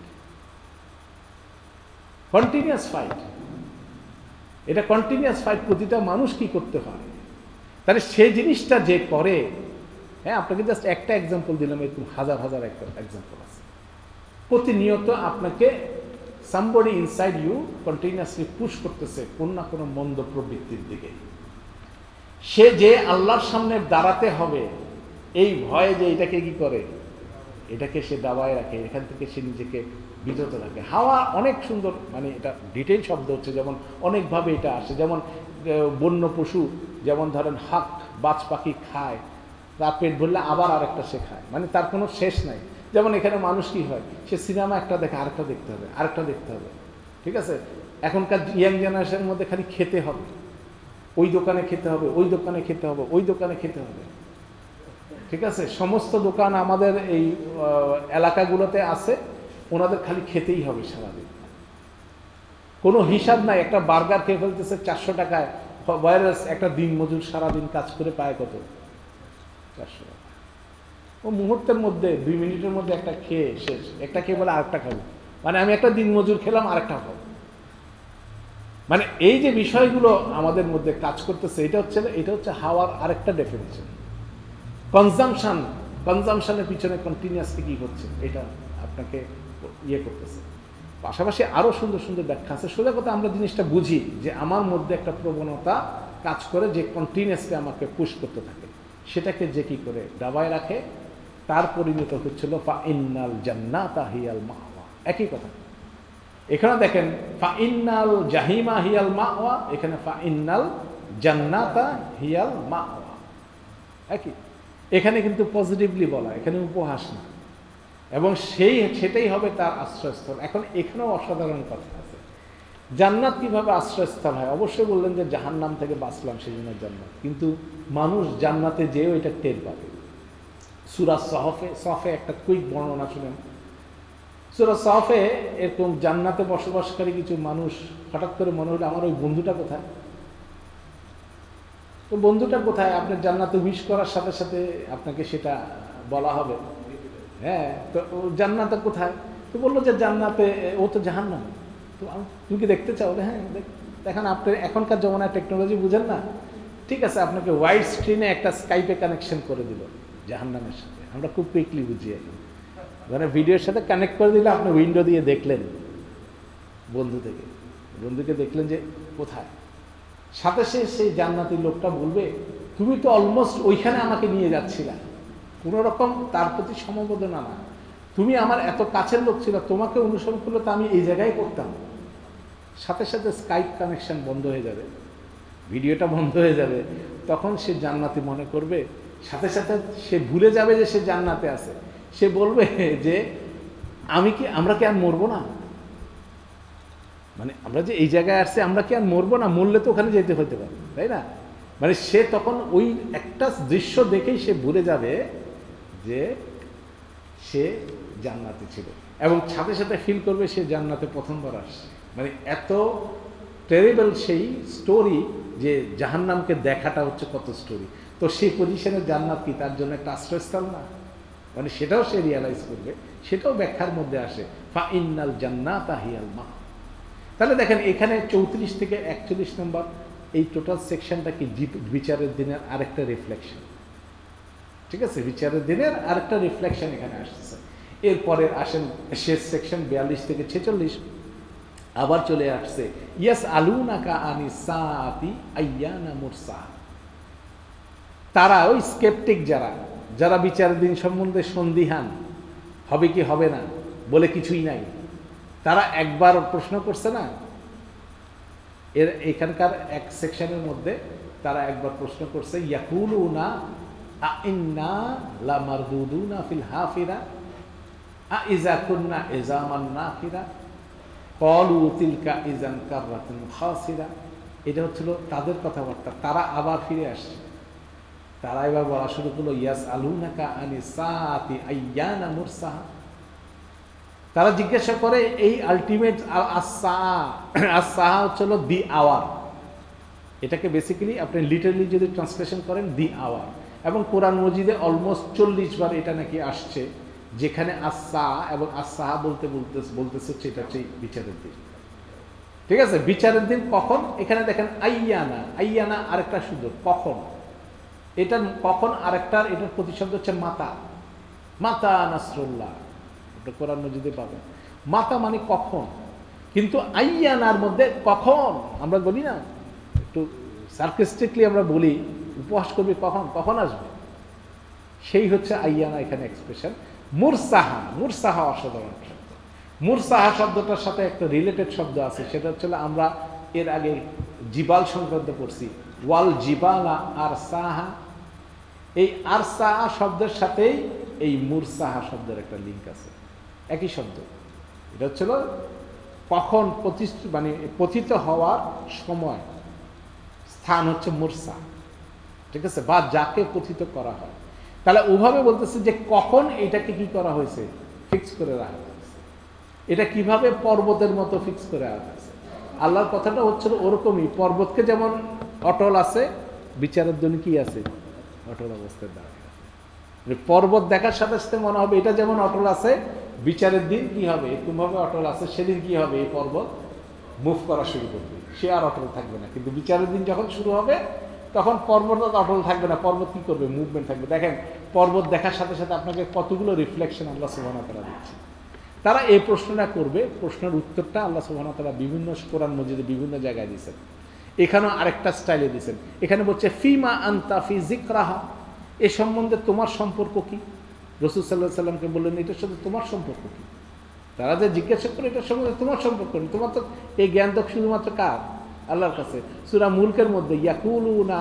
কন্টিনিউয়াস ফাইট, এটা কন্টিনিউয়াস ফাইট প্রতিটা মানুষ কি করতে হয়। তাহলে সেই জিনিসটা যে করে, হ্যাঁ আপনাকে জাস্ট একটা এক্সাম্পল দিলাম, এরকম হাজার হাজার একটা এক্সাম্পল আছে। প্রতিনিয়ত আপনাকে somebody inside you continuously push করতেছে কোন না কোনো মন্দ প্রবৃত্তির দিকে। সে যে আল্লাহর সামনে দাঁড়াতে হবে এই ভয়ে যে এটাকে কি করে, এটাকে সে দাবায় রাখে, এখান থেকে সে নিজেকে বিরত রাখে। হাওয়া অনেক সুন্দর, মানে এটা ডিটেইল শব্দ হচ্ছে, যেমন অনেকভাবে এটা আসে। যেমন বন্য পশু, যেমন ধরেন হাক, বাজ পাখি খায়, তার পেট ভরলে আবার আরেকটা সে খায়, মানে তার কোনো শেষ নাই। যেমন এখানে মানুষ কি হয়, সে সিনেমা একটা দেখে আরেকটা দেখতে হবে, আরেকটা দেখতে হবে, ঠিক আছে। এখনকার ইয়াং জেনারেশনের মধ্যে খালি খেতে হবে, ওই দোকানে খেতে হবে, ওই দোকানে খেতে হবে, ওই দোকানে খেতে হবে, ঠিক আছে। সমস্ত দোকান আমাদের এই এলাকাগুলোতে আছে, ওনাদের খালি খেতেই হবে সারাদিন, কোনো হিসাব নাই। একটা বার্গার খেয়ে ফেলতেছে চারশো টাকায়, ভাইরাস একটা দিন মজুর সারাদিন কাজ করে পায় কত? চারশো টাকা। ও মুহূর্তের মধ্যে দুই মিনিটের মধ্যে একটা খেয়ে শেষ, একটা খেয়ে বলে আরেকটা খাবো, মানে আমি একটা দিন মজুর খেলাম আরেকটা খাবো। মানে এই যে বিষয়গুলো আমাদের মধ্যে কাজ করতেছে, এটা হচ্ছে এটা হচ্ছে হাওয়ার আরেকটা ডেফিনেশন। কনজামশন, কনজামশনের পিছনে কন্টিনিউয়াসলি কি হচ্ছে, এটা আপনাকে ইয়ে করতেছে। পাশাপাশি আরও সুন্দর সুন্দর ব্যাখ্যা আছে। সোজা কথা আমরা জিনিসটা বুঝি যে আমার মধ্যে একটা প্রবণতা কাজ করে যে কন্টিনিউয়াসলি আমাকে পুশ করতে থাকে, সেটাকে যে কি করে দাবায় রাখে, তার পরিণত হচ্ছিল ফা ইন্নাল জান্নাতা হিয়াল মাওয়া। একই কথা এখানে দেখেন, ফা ইন্নাল জাহিমা হিয়াল মাওয়া, এখানে ফা ইন্নাল জান্নাতা হিয়াল মাওয়া, একই। এখানে কিন্তু পজিটিভলি বলা, এখানে উপহাস না, এবং সেই সেটাই হবে তার আশ্রয়স্থল। এখন এখানেও অসাধারণ কথা আছে, জান্নাত কিভাবে আশ্রয়স্থল হয়? অবশ্যই বললেন যে জাহান্নাম থেকে বাঁচলাম সেই জন্য জান্নাত, কিন্তু মানুষ জান্নাতে যেও এটা টের পাবে। সূরা সহফে সফে একটা কুইক বর্ণনা শুনেন। সূরা সফে এরকম জান্নাতে বসবাসকারী কিছু মানুষ হঠাৎ করে মনে হলো আমার ওই বন্ধুটা কোথায়, তো বন্ধুটা কোথায়? আপনার জান্নাতে উইশ করার সাথে সাথে আপনাকে সেটা বলা হবে, হ্যাঁ, তো জান্নাতে কোথায়? তো বললো যে জান্নাতে, ও তো জাহান্নাম। তো তুমি কি দেখতে চাও? হ্যাঁ দেখেন, আপনি এখনকার জমানায় টেকনোলজি বুঝেন না, ঠিক আছে, আপনাকে ওয়াইড স্ক্রিনে একটা স্কাইপে কানেকশন করে দিল জাহান্নামের সাথে, আমরা খুব কুইকলি বুঝি এখন, মানে ভিডিওর সাথে কানেক্ট করে দিলে আপনি উইন্ডো দিয়ে দেখলেন বন্ধু থেকে, বন্ধুকে দেখলেন যে কোথায়, সাথে সে সেই জান্নাতি লোকটা বলবে তুমি তো অলমোস্ট ওইখানে আমাকে নিয়ে যাচ্ছিলা, কোনো রকম তার প্রতি সমবেদনা না, তুমি আমার এত কাছের লোক ছিল, তোমাকে অনুসরণ করলে তো আমি এই জায়গায় করতাম। সাথে সাথে স্কাইপ কানেকশন বন্ধ হয়ে যাবে, ভিডিওটা বন্ধ হয়ে যাবে, তখন সে জান্নাতি মনে করবে, সাথে সাথে সে ভুলে যাবে যে সে জান্নাতে আছে, সে বলবে যে আমি কি, আমরা কি আর মরবো না, মানে আমরা যে এই জায়গায় আসছে আমরা কি আর মরবো না, মরলে তো ওখানে যেতে হতে পারে, তাই না? মানে সে তখন ওই একটা দৃশ্য দেখেই সে ভুলে যাবে যে সে জান্নাতে ছিল, এবং সাথে সাথে ফিল করবে সে জান্নাতে প্রথমবার আসছে। মানে এত টেরিবল সেই স্টোরি যে জাহান্নামকে দেখাটা হচ্ছে কত স্টোরি, তো সেই পজিশনে জান্নাত কি তার জন্য একটা আশ্রয়স্থল না? মানে সেটাও সে রিয়ালাইজ করবে, সেটাও ব্যাখ্যার মধ্যে আসে, ফা ইন্নাল জান্নাতা হিয়াল মা। তাহলে দেখেন এখানে চৌত্রিশ থেকে একচল্লিশ নম্বর এই টোটাল সেকশনটা কি বিচারের দিনের আরেকটা রিফ্লেকশন, ঠিক আছে, বিচারের দিনের আরেকটা রিফ্লেকশন এখানে আসছে। এরপরে আসেন শেষ সেকশন বিয়াল্লিশ থেকে ছেচল্লিশ, আবার চলে আসছে ইয়াস আলুনাকা আনি সাআতি আইয়ানা মুরসাহা। তারা ওই স্কেপটিক যারা যারা বিচারের দিন সম্বন্ধে সন্দিহান, হবে কি হবে না বলে কিছুই নাই, তারা একবার প্রশ্ন করছে না, এর এখানকার এক সেকশনের মধ্যে তারা একবার প্রশ্ন করছে, ইয়াকুলুনা আইন্না লামারদুদুনা ফিল হাফিরা আইযা কুন্না ইজামান নাখিরা ক্বালু তিলকা ইযান কাররাতুন খাসিরা। এটা হচ্ছিল তাদের কথাবার্তা, তারা আবার ফিরে আসছে, তারা এবার বলা শুরু করলো ইয়াস আলুনাকা আনি সাআতি আইয়ানা মুরসাহা। তারা জিজ্ঞাসা করে এই আলটিমেট আসসাহা, আসসাহা হচ্ছিল দি আওয়ার, এটাকে বেসিক্যালি আপনি লিটারালি যদি ট্রান্সলেশন করেন দি আওয়ার, এবং কোরআন মজিদে অলমোস্ট চল্লিশ বার এটা নাকি আসছে, যেখানে আসা এবং আসসাহা বলতে বলতে বলতেছে হচ্ছে এটা হচ্ছে বিচারের দিন, ঠিক আছে, বিচারের দিন কখন? এখানে দেখেন আইয়ানা, আইয়ানা আরেকটা সুযোগ কখন, এটা কখন আরেকটার, এটার প্রতিশব্দ হচ্ছে মাতা, মাতা নাসরুল্লাহ, এটা কোরআন মজিদে পাবেন, মাতা মানে কখন, কিন্তু আইয়ানার মধ্যে কখন আমরা বলি না, একটু সার্কেস্টিকলি আমরা বলি উপহাস করবি কখন, কখন আসবে, সেই হচ্ছে আইয়ানা এখানে এক্সপ্রেশন। মুরসাহা, মুরসাহা অসাধারণ শব্দ, মুরসাহা শব্দটার সাথে একটা রিলেটেড শব্দ আছে, সেটা হচ্ছে আমরা এর আগে জিবাল সংক্রান্ত পড়ছি, ওয়াল জিবালা আর সাহা, এই আর সাহা শব্দের সাথেই এই মুরসাহা শব্দের একটা লিঙ্ক আছে, একই শব্দ, এটা হচ্ছিল কখন প্রতিষ্ঠিত মানে পতিত হওয়ার সময়, স্থান হচ্ছে মুরসা, ঠিক আছে, বা যাকে পতিত করা হয়, তাহলে ওভাবে বলতেছে যে কখন এটাকে কি করা হয়েছে, ফিক্স করে রাখা হয়েছে, এটা কিভাবে পর্বতের মতো ফিক্স করে রাখা হয়েছে। আল্লাহর কথাটা হচ্ছিল ওরকমই, পর্বতকে যেমন অটল আছে, বিচারের জন্য কি আছে, অটল অবস্থায় দাঁড়ায় আছে, পর্বত দেখার সাথে সাথে মনে হবে এটা যেমন অটল আছে, বিচারের দিন কি হবে এরকমভাবে অটল আছে, সেদিন কি হবে এই পর্বত মুভ করা শুরু করবে, সে আর অটল থাকবে না, কিন্তু বিচারের দিন যখন শুরু হবে তখন পর্বত অটল থাকবে না, পর্বত কি করবে, মুভমেন্ট থাকবে। দেখেন পর্বত দেখার সাথে সাথে আপনাকে কতগুলো রিফ্লেকশন আল্লাহ সুবহানাহু ওয়া তাআলা দিচ্ছে। তারা এই প্রশ্নটা করবে, প্রশ্নের উত্তরটা আল্লাহ সুবহানাহু ওয়া তাআলা বিভিন্ন কোরআন মজিদে বিভিন্ন জায়গায় দিয়েছেন, এখানেও আরেকটা স্টাইলে দিয়েছেন। এখানে বলছে ফিমা আনতা ফি যিকরাহা, এ সম্বন্ধে তোমার সম্পর্ক কি, রাসূল সাল্লাল্লাহু আলাইহি সাল্লামকে বললেন এটার সাথে তোমার সম্পর্ক কি, তারা যে জিজ্ঞাসা করে এটার সম্বন্ধে তোমার সম্পর্ক নেই, তোমার তো এই জ্ঞান তো শুধুমাত্র কার, আল্লাহর কাছে। সূরা মুলকের মধ্যে ইয়াকুলুনা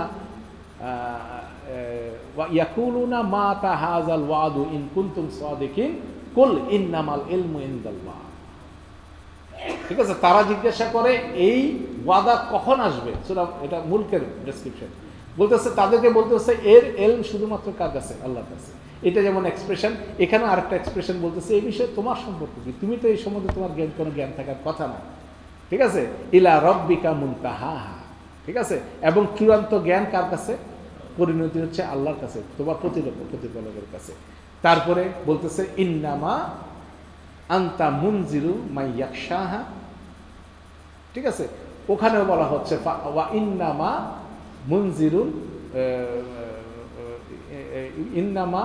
ইয়াকুলুনা মা তাহাযাল ওয়াদু ইন কুনতুম সাদিকিন কুল ইন্নামাল ইলমু ইনদাল্লাহ। ঠিক আছে, তারা জিজ্ঞাসা করে এই ওয়াদা কখন আসবে, সূরা এটা মুলকের ডেসক্রিপশন বলতেছে, তাদেরকে বলতেছে এর এলম শুধুমাত্র কার কাছে, আল্লাহর কাছে। এটা যেমন এক্সপ্রেশন, এখানে আরেকটা এক্সপ্রেশন বলতেছে এই বিষয়ে তোমার সম্পর্ক কি, তুমি তো এই সম্বন্ধে তোমার জ্ঞান কোনো জ্ঞান থাকার কথা না। ঠিক আছে, ইলা রব্বিকা মুনতাহাহা। ঠিক আছে, এবং চূড়ান্ত জ্ঞান কার কাছে, পরিণতি হচ্ছে আল্লাহর কাছে, তোমার প্রতিরূপ প্রতিপালকের কাছে। তারপরে বলতেছে ইন্নামা আনতা মুনজিরু মাই ইয়াখশাহা। ঠিক আছে, ওখানেও বলা হচ্ছে ওয়া ইন্নামা মুনজিরুন, ইন্নামা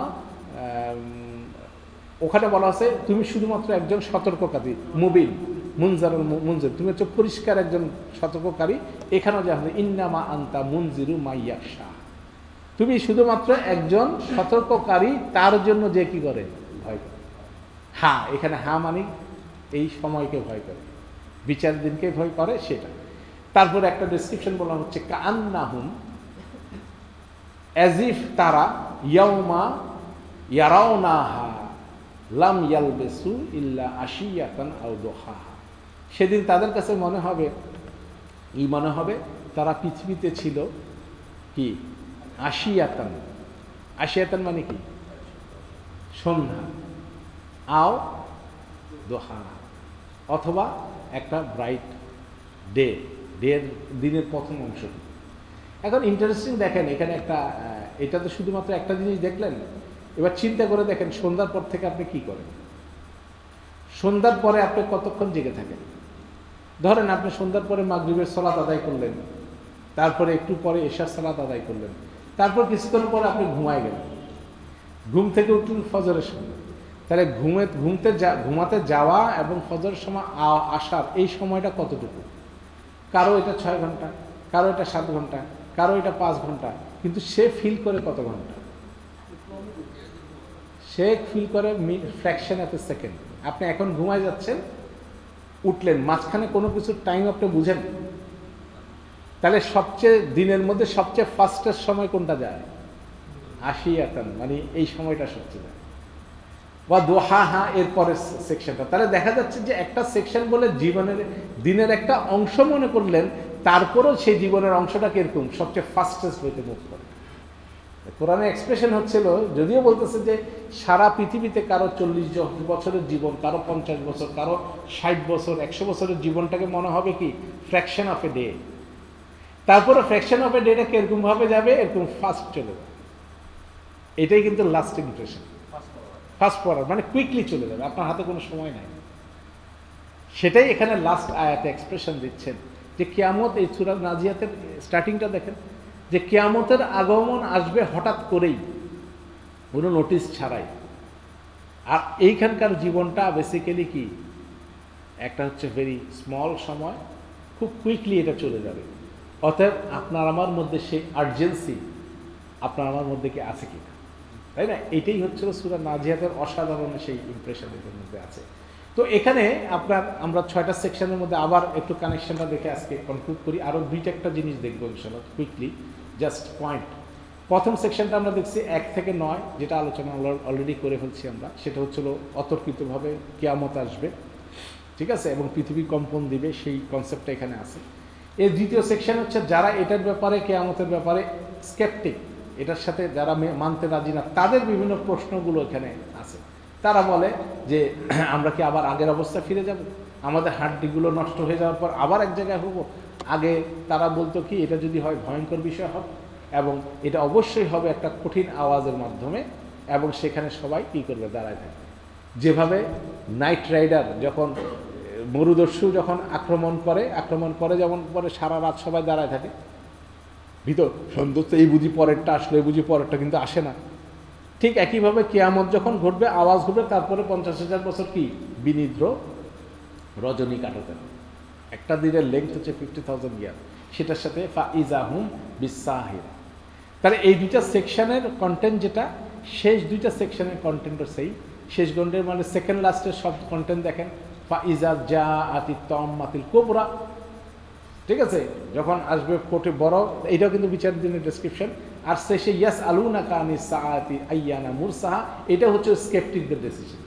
ওখানে বলা আছে তুমি শুধুমাত্র একজন সতর্ককারী, মুবিন, মুনজারুল মুনজির, তুমি হচ্ছে পরিষ্কার একজন সতর্ককারী। এখানেও যা হবে ইন্নামা আনতা মুনজিরু মাই ইয়াখশা, তুমি শুধুমাত্র একজন সতর্ককারী তার জন্য যে কি করে, ভয় করে। হ্যাঁ, এখানে হ্যাঁ মানে এই সময়কে ভয় করে, বিচার দিনকে ভয় করে সেটা। তারপরে একটা ডেসক্রিপশন বলা হচ্ছে কাআন্নাহুম, অ্যাজ ইফ তারা ইয়াউমা ইয়ারাউনাহা লাম ইয়ালবিসু ইল্লা আশিয়াতান আও দুহাহা, সেদিন তাদের কাছে মনে হবে, এই মনে হবে তারা পৃথিবীতে ছিল কি আশিয়াতান, আশিয়াতান মানে কি সন্ধ্যা, আও দোহা অথবা একটা ব্রাইট ডে, ডের দিনের প্রথম অংশ। এখন ইন্টারেস্টিং দেখেন এখানে একটা, এটা তো শুধুমাত্র একটা জিনিস দেখলেন, এবার চিন্তা করে দেখেন সন্ধ্যার পর থেকে আপনি কি করেন, সন্ধ্যার পরে আপনি কতক্ষণ জেগে থাকেন। ধরেন আপনি সন্ধ্যার পরে মাগরিবের সালাত আদায় করলেন, তারপরে একটু পরে এশার সালাত আদায় করলেন, তারপর কিছুক্ষণ পরে আপনি ঘুমায় গেলেন, ঘুম থেকে উঠলেন ফজরের সময়। তাহলে ঘুমে ঘুমতে যা ঘুমাতে যাওয়া এবং ফজরের সময় আসার এই সময়টা কতটুকু? কারো এটা ছয় ঘন্টা, কারো এটা সাত ঘন্টা, কারো এটা পাঁচ ঘন্টা, কিন্তু সে ফিল করে কত ঘন্টা? সে ফিল করে ফ্র্যাকশন অফ এ সেকেন্ড। আপনি এখন ঘুমায় যাচ্ছেন, উঠলেন, মাঝখানে কোনো কিছুর টাইম আপনি বুঝেন, তাহলে সবচেয়ে দিনের মধ্যে সবচেয়ে ফাস্টেস্ট সময় কোনটা যায়? আশিয়াতান, মানে এই সময়টা সবচেয়ে যায়। বা দোহাহা এরপরের সেকশনটা, তাহলে দেখা যাচ্ছে যে একটা সেকশন বলে জীবনের দিনের একটা অংশ মনে করলেন, তারপরেও সেই জীবনের অংশটা কিরকম সবচেয়ে ফাস্টেস্ট হইতে মুভ করে। কোরআনের এক্সপ্রেশন হচ্ছিল, যদিও বলতেছে যে সারা পৃথিবীতে কারো চল্লিশ বছরের জীবন, কারো পঞ্চাশ বছর, কারো ষাট বছর, একশো বছরের জীবনটাকে মনে হবে কি ফ্র্যাকশন অফ এ ডে। তারপরে ফ্র্যাকশন অফ এ ডেটা কিরকমভাবে যাবে, এরকম ফাস্ট চলে যাবে। এটাই কিন্তু লাস্ট ইমপ্রেশন, ফাস্ট ফরওয়ার্ড, মানে কুইকলি চলে যাবে, আপনার হাতে কোনো সময় নাই। সেটাই এখানে লাস্ট আয়াতে এক্সপ্রেশন দিচ্ছেন যে কিয়ামত, এই সূরা নাজিয়াতের স্টার্টিংটা দেখেন যে কিয়ামতের আগমন আসবে হঠাৎ করেই, কোনো নোটিশ ছাড়াই। আর এইখানকার জীবনটা বেসিক্যালি কি একটা হচ্ছে ভেরি স্মল সময়, খুব কুইকলি এটা চলে যাবে। অতএব আপনার আমার মধ্যে সেই আর্জেন্সি আপনার আমার মধ্যে কি আছে কিনা, তাই না? এটাই হচ্ছিল সূরা নাজিয়াতের অসাধারণ সেই ইমপ্রেশন এর মধ্যে আছে। তো এখানে আপনার আমরা ছয়টা সেকশনের মধ্যে আবার একটু কানেকশনটা দেখে আজকে কনক্লুড করি। আরও দুইটা একটা জিনিস দেখবো ইনশাআল্লাহ কুইকলি, জাস্ট পয়েন্ট। প্রথম সেকশনটা আমরা দেখছি এক থেকে নয়, যেটা আলোচনা অলরেডি করে ফেলছি আমরা, সেটা হচ্ছিল অতর্কিতভাবে কিয়ামত আসবে, ঠিক আছে, এবং পৃথিবী কম্পন দিবে, সেই কনসেপ্টটা এখানে আছে। এর দ্বিতীয় সেকশন হচ্ছে যারা এটার ব্যাপারে, কিয়ামতের ব্যাপারে স্কেপটিক, এটার সাথে যারা মানতে রাজি না, তাদের বিভিন্ন প্রশ্নগুলো এখানে আছে। তারা বলে যে আমরা কি আবার আগের অবস্থা ফিরে যাব, আমাদের হাড্ডিগুলো নষ্ট হয়ে যাওয়ার পর আবার এক জায়গায় হবো। আগে তারা বলতো কি এটা যদি হয় ভয়ঙ্কর বিষয় হবে, এবং এটা অবশ্যই হবে একটা কঠিন আওয়াজের মাধ্যমে, এবং সেখানে সবাই কী করবে, দাঁড়ায় থাকবে। যেভাবে নাইট রাইডার যখন মরুদস্যু যখন আক্রমণ করে, আক্রমণ করে যেমন পরে সারা রাত সবাই দাঁড়ায় থাকে, ভিতর সন্তুষ্ট এই বুঝি পরেরটা আসলো, এই বুঝি পরেরটা, কিন্তু আসে না। ঠিক একইভাবে কিয়ামত যখন ঘটবে, আওয়াজ ঘটবে, তারপরে পঞ্চাশ হাজার বছর কি বিনিদ্র রজনী কাটাতে হবে। একটা দিনের লেংথ হচ্ছে ফিফটি থাউজেন্ড ইয়ার, সেটার সাথে ফাইজাহুম বিসাহিরা। তাহলে এই দুইটা সেকশনের কন্টেন্ট, যেটা শেষ দুইটা সেকশনের কন্টেন্টও সেই শেষ গন্ডের মানে সেকেন্ড লাস্টের সব কন্টেন্ট দেখেন, ফাইজা যা আতি তাম্মাতিল কুবরা, ঠিক আছে, যখন আসবে কোটে বড়, এইটাও কিন্তু বিচার দিনের ডেসক্রিপশন। আর শেষে ইয়াস আলুনা কানি সাআতি আইয়ানা মুরসাহা, এটা হচ্ছে স্কেপটিকদের ডিসিশন।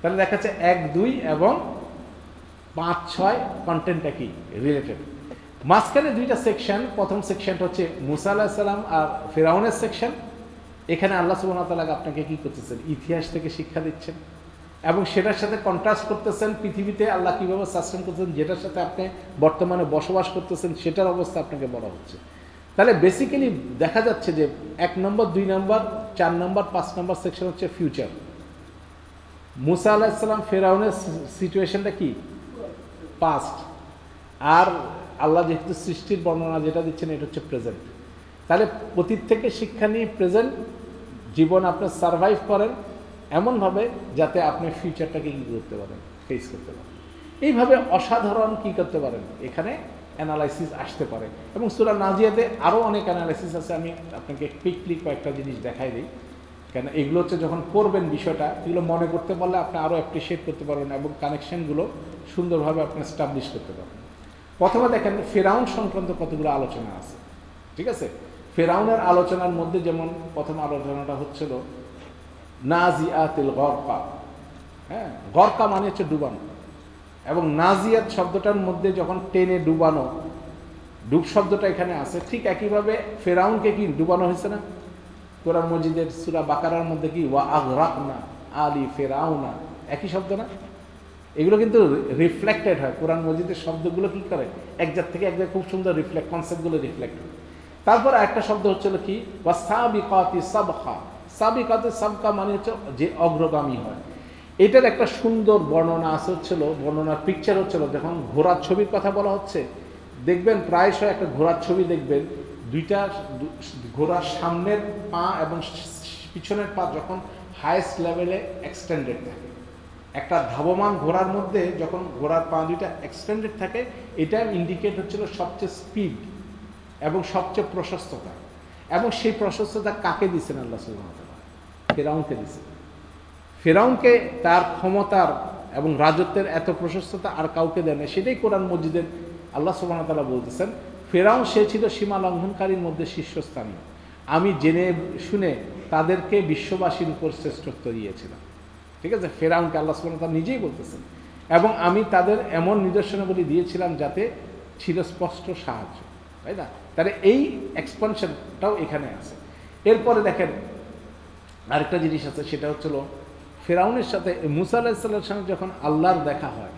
তাহলে দেখা যাচ্ছে এক দুই এবং পাঁচ ছয় কন্টেন্ট একই রিলেটেড। মাঝখানে দুইটা সেকশন, প্রথম সেকশনটা হচ্ছে মুসা আলাইহিস সালাম আর ফিরাউনের সেকশন। এখানে আল্লাহ সুবহানাহু ওয়া তাআলা আপনাকে কি করতেছেন, ইতিহাস থেকে শিক্ষা দিচ্ছেন এবং সেটার সাথে কন্ট্রাস্ট করতেছেন পৃথিবীতে আল্লাহ কীভাবে সাস্টেন করতেছেন, যেটার সাথে আপনি বর্তমানে বসবাস করতেছেন সেটার অবস্থা আপনাকে বলা হচ্ছে। তাহলে বেসিক্যালি দেখা যাচ্ছে যে এক নম্বর, দুই নম্বর, চার নম্বর, পাঁচ নম্বর সেকশন হচ্ছে ফিউচার। মুসা আলাইহিস সালাম ফেরাউনের সিচুয়েশনটা কি পাস্ট, আর আল্লাহ যেহেতু সৃষ্টির বর্ণনা যেটা দিচ্ছেন এটা হচ্ছে প্রেজেন্ট। তাহলে অতীত থেকে শিক্ষা নিয়ে প্রেজেন্ট জীবন আপনি সারভাইভ করেন এমনভাবে যাতে আপনি ফিউচারটাকে কী করতে পারেন, ফেস করতে পারেন। এইভাবে অসাধারণ কী করতে পারেন, এখানে অ্যানালাইসিস আসতে পারে। এবং সূরা নাজিয়াতে আরও অনেক অ্যানালাইসিস আছে, আমি আপনাকে কুইকলি কয়েকটা জিনিস দেখাই দিই, কেন এগুলো হচ্ছে যখন পড়বেন বিষয়টা এগুলো মনে করতে পারলে আপনি আরও অ্যাপ্রিসিয়েট করতে পারবেন এবং কানেকশনগুলো সুন্দরভাবে আপনি এস্টাবলিশ করতে পারবেন। প্রথমে দেখেন ফেরাউন সংক্রান্ত কতগুলো আলোচনা আছে, ঠিক আছে। ফেরাউনের আলোচনার মধ্যে যেমন প্রথম আলোচনাটা হচ্ছিল নাজিয়াতিল গরকা, হ্যাঁ, গরকা মানে হচ্ছে ডুবানো, এবং নাজিয়াত শব্দটার মধ্যে যখন টেনে ডুবানো, ডুব শব্দটা এখানে আছে, ঠিক একইভাবে ফেরাউনকে কি ডুবানো হয়েছে না কোরআন মজিদের সূরা বাকারার মধ্যে, কি ওয়া আগরাকনা আলি ফেরাউনা, একই শব্দ না? এগুলো কিন্তু রিফ্লেক্টেড হয়, কোরআন মজিদের শব্দগুলো কি করে এক জায়গা থেকে এক জায়গায় খুব সুন্দর রিফ্লেক্ট, কনসেপ্টগুলো রিফ্লেক্ট হয়। তারপর একটা শব্দ হচ্ছিল কি ওয়া সাবিকাতি সাবকা, সাবিকাতি সাবকা মানে হচ্ছে যে অগ্রগামী হয়। এটার একটা সুন্দর বর্ণনা আছে, হচ্ছিল বর্ণনার পিকচার হচ্ছিল যখন ঘোড়ার ছবির কথা বলা হচ্ছে, দেখবেন প্রায়শই একটা ঘোড়ার ছবি দেখবেন, দুইটা ঘোড়ার সামনের পা এবং পিছনের পা যখন হাইয়েস্ট লেভেলে এক্সটেন্ডেড থাকে। একটা ধাবমান ঘোড়ার মধ্যে যখন ঘোড়ার পা দুইটা এক্সটেন্ডেড থাকে, এটা ইন্ডিকেট হচ্ছিল সবচেয়ে স্পিড এবং সবচেয়ে প্রশস্ততা। এবং সেই প্রশস্ততা কাকে দিচ্ছেন আল্লাহ সুবহানাহু ওয়া তাআলা? ফেরাউনকে দিচ্ছেন। ফেরাউনকে তার ক্ষমতার এবং রাজত্বের এত প্রশস্ততা আর কাউকে দেয় না। সেটাই কোরআন মজিদের আল্লাহ সুবহানাহু ওয়া তাআলা বলতেছেন, ফেরাউন সে ছিল সীমা লঙ্ঘনকারীর মধ্যে শীর্ষস্থানীয়, আমি জেনে শুনে তাদেরকে বিশ্ববাসীর উপর শ্রেষ্ঠত্ব দিয়েছিলাম। ঠিক আছে, ফেরাউনকে আল্লাহ সুবহানাহু ওয়া তাআলা নিজেই বলতেছেন, এবং আমি তাদের এমন নিদর্শনাবলী দিয়েছিলাম যাতে ছিল স্পষ্ট সাহায্য, তাই না? তাহলে এই এক্সপানশনটাও এখানে আছে। এরপরে দেখেন আরেকটা জিনিস আছে, সেটা হচ্ছিল ফেরাউনের সাথে মুসা আলাইহিস সালামের সঙ্গে যখন আল্লাহর দেখা হয়,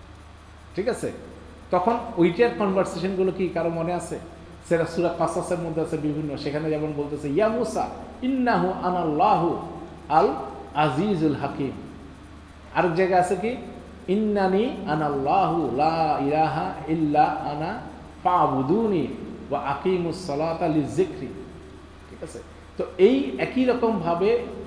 ঠিক আছে, তখন ওইটার কনভারসেশনগুলো কি কারো মনে আছে? সেটা সূরা কাসাসের মধ্যে আছে বিভিন্ন, সেখানে যেমন বলতেছে ইয়া মুসা ইন্নাহু আনাল্লাহু আল আজিজুল হাকিম। আরেক জায়গায় আছে কি ইন্নানি আনাল্লাহু লা ইলাহা ইল্লা আনা ফাবুদুনি ওয়া আকিমুস সালাতা লিযিকরি। ঠিক আছে, তো এই একই রকমভাবে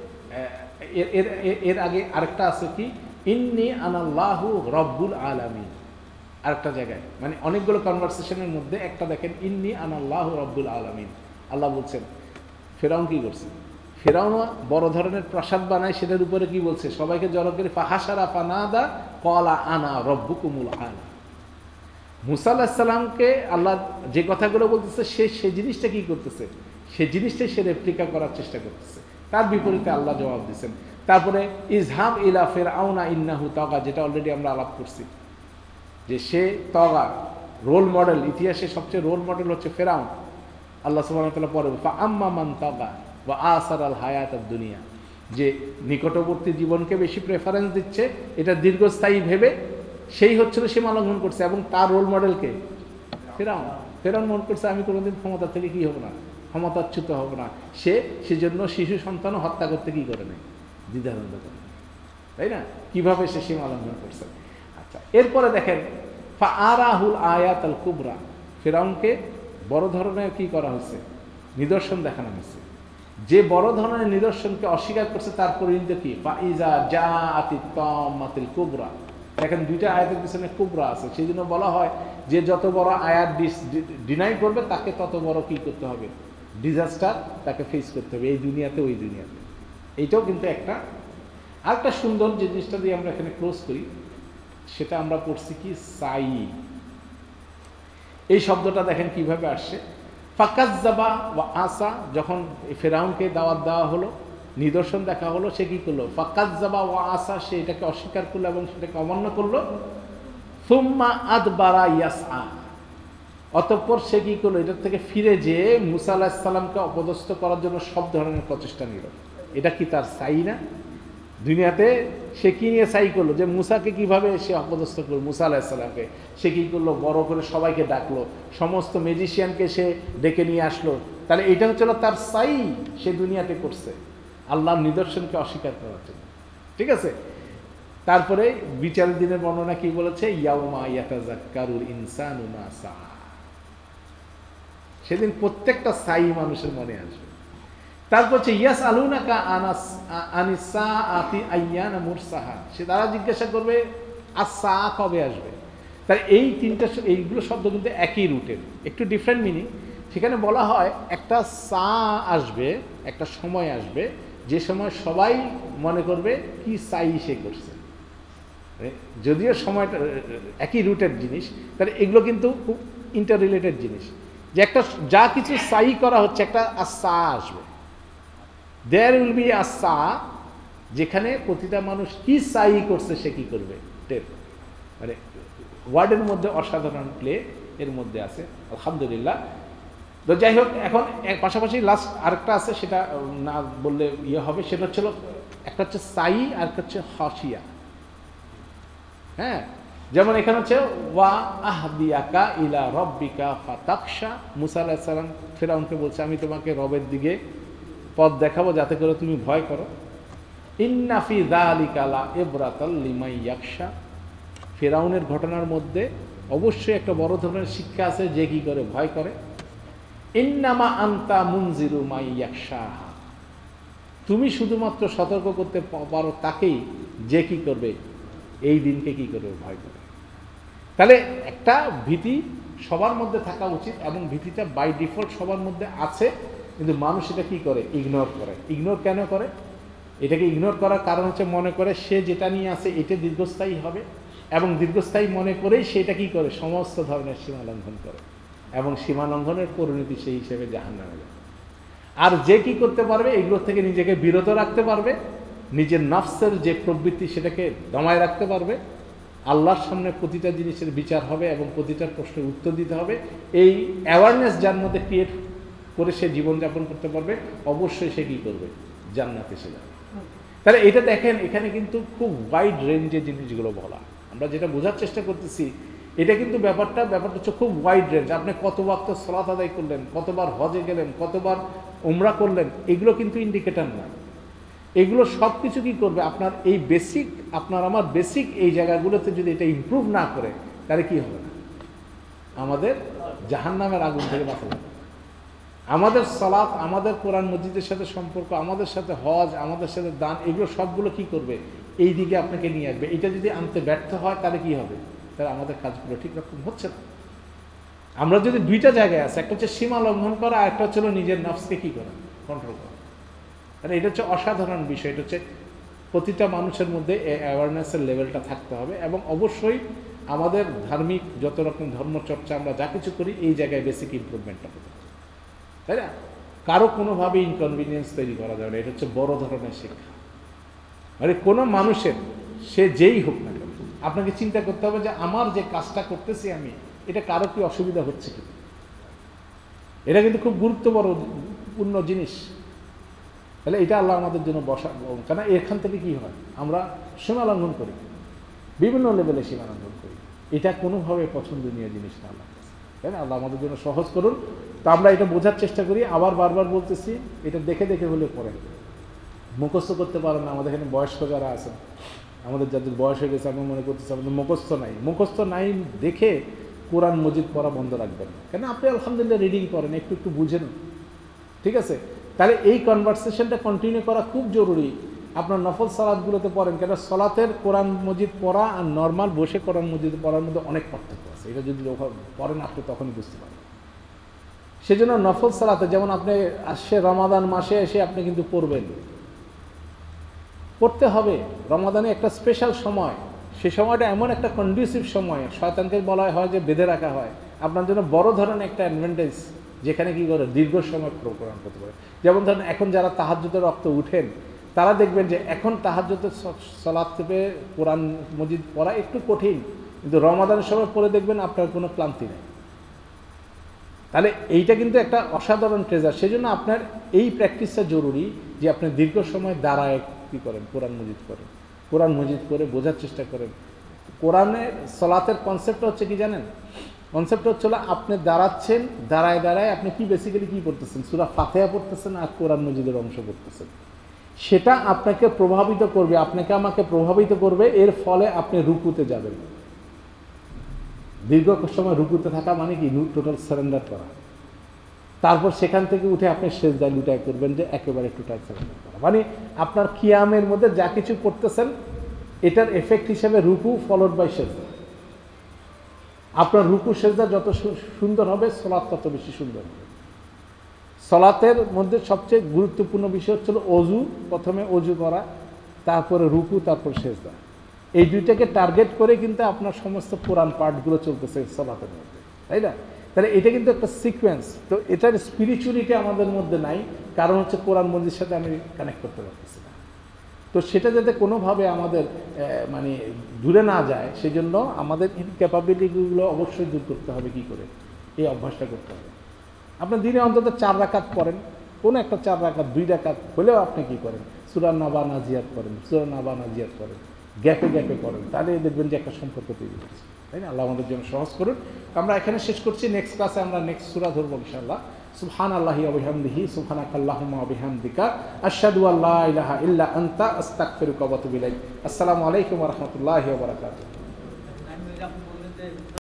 এর এর এর আগে আরেকটা আছে কি ইন্নী আনাল্লাহু রব্বুল আলামিন। আরেকটা জায়গায় মানে অনেকগুলো কনভারসেশনের মধ্যে একটা দেখেন ইন্নী আনাল্লাহু রব্বুল আলামিন। আল্লাহ বলছেন ফেরাউন কি করছে? ফেরাউন বড় ধরনের প্রাসাদ বানায়, সেটার উপরে কি বলছে? সবাইকে জড়ো করে ফাহাসারা ফানাদা ক্বালা আনা রব্বুকুমুল আলা। মুসা আলাইহিস সালামকে আল্লাহ যে কথাগুলো বলতেছে, সে সেই জিনিসটা কি করতেছে? সেই জিনিসটাই সে রেপ্লিকা করার চেষ্টা করতেছে। তার বিপরীতে আল্লাহ জবাব দিচ্ছেন। তারপরে ইজহাব ইলা ফিরআউনা ইন্নাহু তাগা, যেটা অলরেডি আমরা আলাপ করছি, যে সে তগা, রোল মডেল, ইতিহাসে সবচেয়ে রোল মডেল হচ্ছে ফেরাউন। আল্লাহ সুবহানাহু ওয়া তাআলা পরে ফা আম্মা মান তাগা ওয়া আসার আল হায়াত আদ দুনিয়া, যে নিকটবর্তী জীবনকে বেশি প্রেফারেন্স দিচ্ছে, এটা দীর্ঘস্থায়ী ভেবে সেই হচ্ছিল সীমা লঙ্ঘন করছে। এবং তার রোল মডেলকে ফেরাউন। ফেরাউন মনে করছে আমি কোনোদিন ক্ষমতা থেকে কি হব না, ক্ষমতাচ্যুত হব না। সে সেজন্য শিশু সন্তানও হত্যা করতে কি করে নেই, দ্বিধাদ্বন্দ্ব করে, তাই না? কিভাবে সে সীমা লঙ্ঘন করছে। আচ্ছা, এরপরে দেখেন ফা আরাহুল আয়াত আল কুবরা, ফেরাউনকে বড় ধরনের কি করা হয়েছে? নিদর্শন দেখানো হয়েছে। যে বড় ধরনের নিদর্শনকে অস্বীকার করছে তার পরিণতি কি? ফা ইজা জাআতি তাম্মাতিল কুবরা। দেখেন দুইটা আয়াতের পিছনে কুবরা আছে, সেই জন্য বলা হয় যে যত বড় আয়াত ডিনাই করবে তাকে তত বড় কি করতে হবে? ডিজাস্টার তাকে ফেস করতে হবে, এই দুনিয়াতে ওই দুনিয়াতে। এইটাও কিন্তু একটা আরেকটা সুন্দর যে জিনিসটা দিয়ে আমরা এখানে ক্লোজ করি, সেটা আমরা পড়ছি কি সাই। এই শব্দটা দেখেন কিভাবে আসছে। ফাকাজ্জাবা ওয়া আসা, যখন ফেরাউনকে দাওয়াত দেওয়া হলো নিদর্শন দেখা হলো, সে কি করলো? ফাকাজ্জাবা ওয়া আসা, সে এটাকে অস্বীকার করলো এবং সেটাকে অমান্য করলো। সুম্মা আদবারা ইয়াসআ, অতঃপর সে কি করলো? এটার থেকে ফিরে যেয়ে মুসা আলাইহিস সালামকে অপদস্থ করার জন্য সব ধরনের প্রচেষ্টা নিল। এটা কি তার সাই না? দুনিয়াতে সে কি নিয়ে সাই করলো? যে মুসাকে কিভাবে সে অপদস্থ করলো, মুসা আলাইহিস সালামকে সে কি করলো? বড় করে সবাইকে ডাকলো, সমস্ত ম্যাজিশিয়ানকে সে ডেকে নিয়ে আসলো। তাহলে এটা হচ্ছিল তার সাই, সে দুনিয়াতে করছে আল্লাহর নিদর্শনকে অস্বীকার করার জন্য। ঠিক আছে, তারপরে বিচারের দিনের বর্ণনা কি বলেছে? ইয়াউমা ইয়াতাযাক্কারুল ইনসানু মা সাআ, সেদিন প্রত্যেকটা সাই মানুষের মনে আসবে। তারপর হচ্ছে ইয়াসআলুনাকা আনাস আনিসসাআতি আইয়ানা মুরসাহা, সে তারা জিজ্ঞাসা করবে আসসা কবে আসবে। তাই এই তিনটা এইগুলো শব্দ কিন্তু একই রুটের, একটু ডিফারেন্ট মিনিং। সেখানে বলা হয় একটা সা আসবে, একটা সময় আসবে যে সময় সবাই মনে করবে কি সাই সে করছে। যদিও সময়টা একই রুটের জিনিস, তাহলে এগুলো কিন্তু খুব ইন্টার রিলেটেড জিনিস। যে একটা যা কিছু সাই করা হচ্ছে, একটা আসা আসবে, দেয়ার উইল বি আসা, যেখানে প্রতিটা মানুষ কি সাই করছে সে কি করবে টের। মানে ওয়ার্ডের মধ্যে অসাধারণ প্লে এর মধ্যে আছে, আলহামদুলিল্লাহ। তো যাই হোক, এখন পাশাপাশি লাস্ট আরেকটা আছে, সেটা না বললে ইয়ে হবে। সেটা হচ্ছিল, একটা হচ্ছে সাই আর একটা হচ্ছে হাসিয়া। হ্যাঁ, যেমন এখানে হচ্ছে ওয়া আহদিয়াকা ইলা রব্বিকা ফাতাকশা, মুসা আলাইহিস সালাম ফিরআউনকে বলছে আমি তোমাকে রবের দিকে পথ দেখাবো যাতে করে তুমি ভয় করো। ইন্না ফি যালিকা লা ইবরাতাল লিমান ইয়াখশা, ফিরআউনের ঘটনার মধ্যে অবশ্যই একটা বড় ধরনের শিক্ষা আছে, যে কি করে ভয় করে। ইন্নামা আনতা মুনজিরু মান ইয়াখশাহা, তুমি শুধুমাত্র সতর্ক করতে পারো তাকেই যে কি করবে এই দিনকে কি করবে ভয় করে। তাহলে একটা ভীতি সবার মধ্যে থাকা উচিত, এবং ভীতিটা বাই ডিফল্ট সবার মধ্যে আছে, কিন্তু মানুষ এটা কি করে? ইগনোর করে। ইগনোর কেন করে? এটাকে ইগনোর করার কারণ হচ্ছে মনে করে সে যেটা নিয়ে আসে এটা দীর্ঘস্থায়ী হবে, এবং দীর্ঘস্থায়ী মনে করেই সেটা কি করে? সমস্ত ধরনের সীমা লঙ্ঘন করে, এবং সীমা লঙ্ঘনের পরিণতি সেই হিসেবে জাহান্নামে যায়। আর যে কি করতে পারবে? এগুলোর থেকে নিজেকে বিরত রাখতে পারবে, নিজের নফসের যে প্রবৃত্তি সেটাকে দমায় রাখতে পারবে, আল্লাহর সামনে প্রতিটা জিনিসের বিচার হবে এবং প্রতিটার প্রশ্নের উত্তর দিতে হবে, এই অ্যাওয়ারনেস যার মধ্যে ক্রিয়েট করে সে জীবনযাপন করতে পারবে, অবশ্যই সে কী করবে? জান্নাতে সে যাবে। তাহলে এটা দেখেন, এখানে কিন্তু খুব ওয়াইড রেঞ্জে জিনিসগুলো বলা। আমরা যেটা বোঝার চেষ্টা করতেছি, এটা কিন্তু ব্যাপারটা ব্যাপারটা হচ্ছে খুব ওয়াইড রেঞ্জ। আপনি কত ওয়াক্ত সালাত আদায় করলেন, কতবার হজে গেলেন, কতবার উমরা করলেন, এগুলো কিন্তু ইন্ডিকেটর না। এগুলো সব কিছু কী করবে? আপনার এই বেসিক, আপনার আমার বেসিক এই জায়গাগুলোতে যদি এটা ইমপ্রুভ না করে, তাহলে কী হবে না? আমাদের জাহান্নামের আগুন থেকে বাঁচা যাবে। আমাদের সালাত, আমাদের কোরআন মসজিদের সাথে সম্পর্ক, আমাদের সাথে হজ, আমাদের সাথে দান, এগুলো সবগুলো কি করবে? এই দিকে আপনাকে নিয়ে আসবে। এটা যদি আনতে ব্যর্থ হয় তাহলে কি হবে? তাহলে আমাদের কাজগুলো ঠিক রকম হচ্ছে না। আমরা যদি দুইটা জায়গায় আছে, একটা হচ্ছে সীমা লঙ্ঘন করা, আর একটা হচ্ছে নিজের নফসকে কী করা? কন্ট্রোল করা। তাহলে এটা হচ্ছে অসাধারণ বিষয়। এটা হচ্ছে প্রতিটা মানুষের মধ্যে এই অ্যাওয়ারনেসের লেভেলটা থাকতে হবে, এবং অবশ্যই আমাদের ধার্মিক যত রকম ধর্মচর্চা আমরা যা কিছু করি, এই জায়গায় বেসিক ইমপ্রুভমেন্টটা হতে হবে, তাই না? কারো কোনোভাবে ইনকনভিনিয়েন্স তৈরি করা যাবে না। এটা হচ্ছে বড় ধরনের শিক্ষা। মানে কোনো মানুষের, সে যেই হোক না কেন, আপনাকে চিন্তা করতে হবে যে আমার যে কাজটা করতেছি আমি, এটা কারো কি অসুবিধা হচ্ছে কি? এটা কিন্তু খুব গুরুত্বপূর্ণ জিনিস। তাহলে এটা আল্লাহ আমাদের জন্য বসা, কেন এখান থেকে কি হয়? আমরা সীমা লঙ্ঘন করি, বিভিন্ন লেভেলে সীমা লঙ্ঘন করি। এটা কোনোভাবে পছন্দনীয় জিনিস না আল্লাহ, তাই না? আল্লাহ আমাদের জন্য সহজ করুন। তো আমরা এটা বোঝার চেষ্টা করি। আবার বারবার বলতেছি, এটা দেখে দেখে হলে পড়ে, মুখস্থ করতে পারেন না। আমাদের এখানে বয়স্ক যারা আছেন, আমাদের যাদের বয়স হয়ে গেছে, আমি মনে করতেছি আমাদের মুখস্থ নাই। মুখস্থ নাই দেখে কোরআন মজিদ পড়া বন্ধ রাখবেন, কেন আপনি আলহামদুলিল্লাহ রিডিং করেন, একটু একটু বুঝেন, ঠিক আছে? তাহলে এই কনভারসেশনটা কন্টিনিউ করা খুব জরুরি। আপনার নফল সালাতগুলোতে পড়েন, কেন সলাতের কোরআন মজিদ পড়া আর নর্মাল বসে কোরআন মজিদ পড়ার মধ্যে অনেক পার্থক্য আছে। এটা যদি পড়েন আপনি তখনই বুঝতে পারবেন। সেজন্য নফল সালাতে, যেমন আপনি আসছে রমাদান মাসে এসে আপনি কিন্তু পড়বেন, পড়তে হবে। রমাদানে একটা স্পেশাল সময়, সে সময়টা এমন একটা কন্ডিউসিভ সময়, শয়তানকে বলা হয় যে বেঁধে রাখা হয়, আপনার জন্য বড় ধরনের একটা অ্যাডভান্টেজ যেখানে কি করে দীর্ঘ সময় কোরআন পড়তে পারে। যেমন ধরেন এখন যারা তাহাজ্জুদের রক্ত উঠেন তারা দেখবেন যে এখন তাহাজ্জুদের সালাত থেকে কোরআন মজিদ পড়া একটু কঠিন, কিন্তু রমাদানের সময় পড়ে দেখবেন আপনার কোনো ক্লান্তি নেই। তাহলে এইটা কিন্তু একটা অসাধারণ ট্রেজার। সেই জন্য আপনার এই প্র্যাকটিসটা জরুরি যে আপনি দীর্ঘ সময় দাঁড়ায় কী করেন, কোরআন মজিদ করেন, কোরআন মজিদ করে বোঝার চেষ্টা করেন। কোরআনের সলাতের কনসেপ্টটা হচ্ছে কি জানেন? কনসেপ্টটা হচ্ছে আপনি দাঁড়াচ্ছেন, দাঁড়ায় দাঁড়ায় আপনি কি বেসিক্যালি কী করতেছেন, সূরা ফাতিহা পড়তেছেন আর কোরআন মজিদের অংশ পড়তেছেন। সেটা আপনাকে প্রভাবিত করবে, আপনাকে আমাকে প্রভাবিত করবে, এর ফলে আপনি রুকুতে যাবেন। দীর্ঘ সময় রুকুতে থাকা মানে কি টোটাল সারেন্ডার করা। তারপর সেখান থেকে উঠে আপনি সেজদায় লুটাই করবেন যে একেবারে টোটাল সারেন্ডার করা, মানে আপনার কিয়ামের মধ্যে যা কিছু করতেছেন এটার এফেক্ট হিসেবে রুকু ফলোড বাই সেজদা। আপনার রুকু সেজদা যত সুন্দর হবে সলাৎ তত বেশি সুন্দর হবে। সলাতের মধ্যে সবচেয়ে গুরুত্বপূর্ণ বিষয় হচ্ছিল অজু, প্রথমে অজু করা, তারপরে রুকু, তারপর সেজদা। এই দুইটাকে টার্গেট করে কিন্তু আপনার সমস্ত কোরআন পাঠগুলো চলতেছে সলাতের মধ্যে, তাই না? তাহলে এটা কিন্তু একটা সিকোয়েন্স। তো এটার স্পিরিচুয়ালিটি আমাদের মধ্যে নাই, কারণ হচ্ছে কোরআন মজিদের সাথে আমি কানেক্ট করতে পারতেছি না। তো সেটা যাতে কোনোভাবে আমাদের মানে দূরে না যায়, সেজন্য আমাদের ক্যাপাবিলিটিগুলো অবশ্যই দূর করতে হবে। কি করে? এই অভ্যাসটা করতে হবে। আপনি দিনে অন্তত চার রাকাত পড়েন, কোনো একটা চার রাকাত দুই রাকাত হলেও আপনি কি করেন, সূরা নাবা নাজিয়াত করেন, সূরা নাবা নাজিয়াত করেন, গ্যাপে গ্যাপে করেন, তাহলে দেখবেন যে একটা সম্পর্ক তৈরি হচ্ছে, তাই না? আল্লাহ আমাদের জন্য সহজ করুন। আমরা এখানে শেষ করছি, নেক্সট ক্লাসে আমরা নেক্সট সূরা ধরবো ইনশাআল্লাহ। সুবহানাল্লাহি ওয়া বিহামদিহি, সুবহানাকাল্লাহুম্মা ওয়া বিহামদিকা, আশহাদু আল্লা ইলাহা ইল্লা আনতা, আস্তাগফিরুকা ওয়া আতুবু ইলাইক। আসসালামু আলাইকুম ওয়া রাহমাতুল্লাহি ওয়া বারাকাতুহু।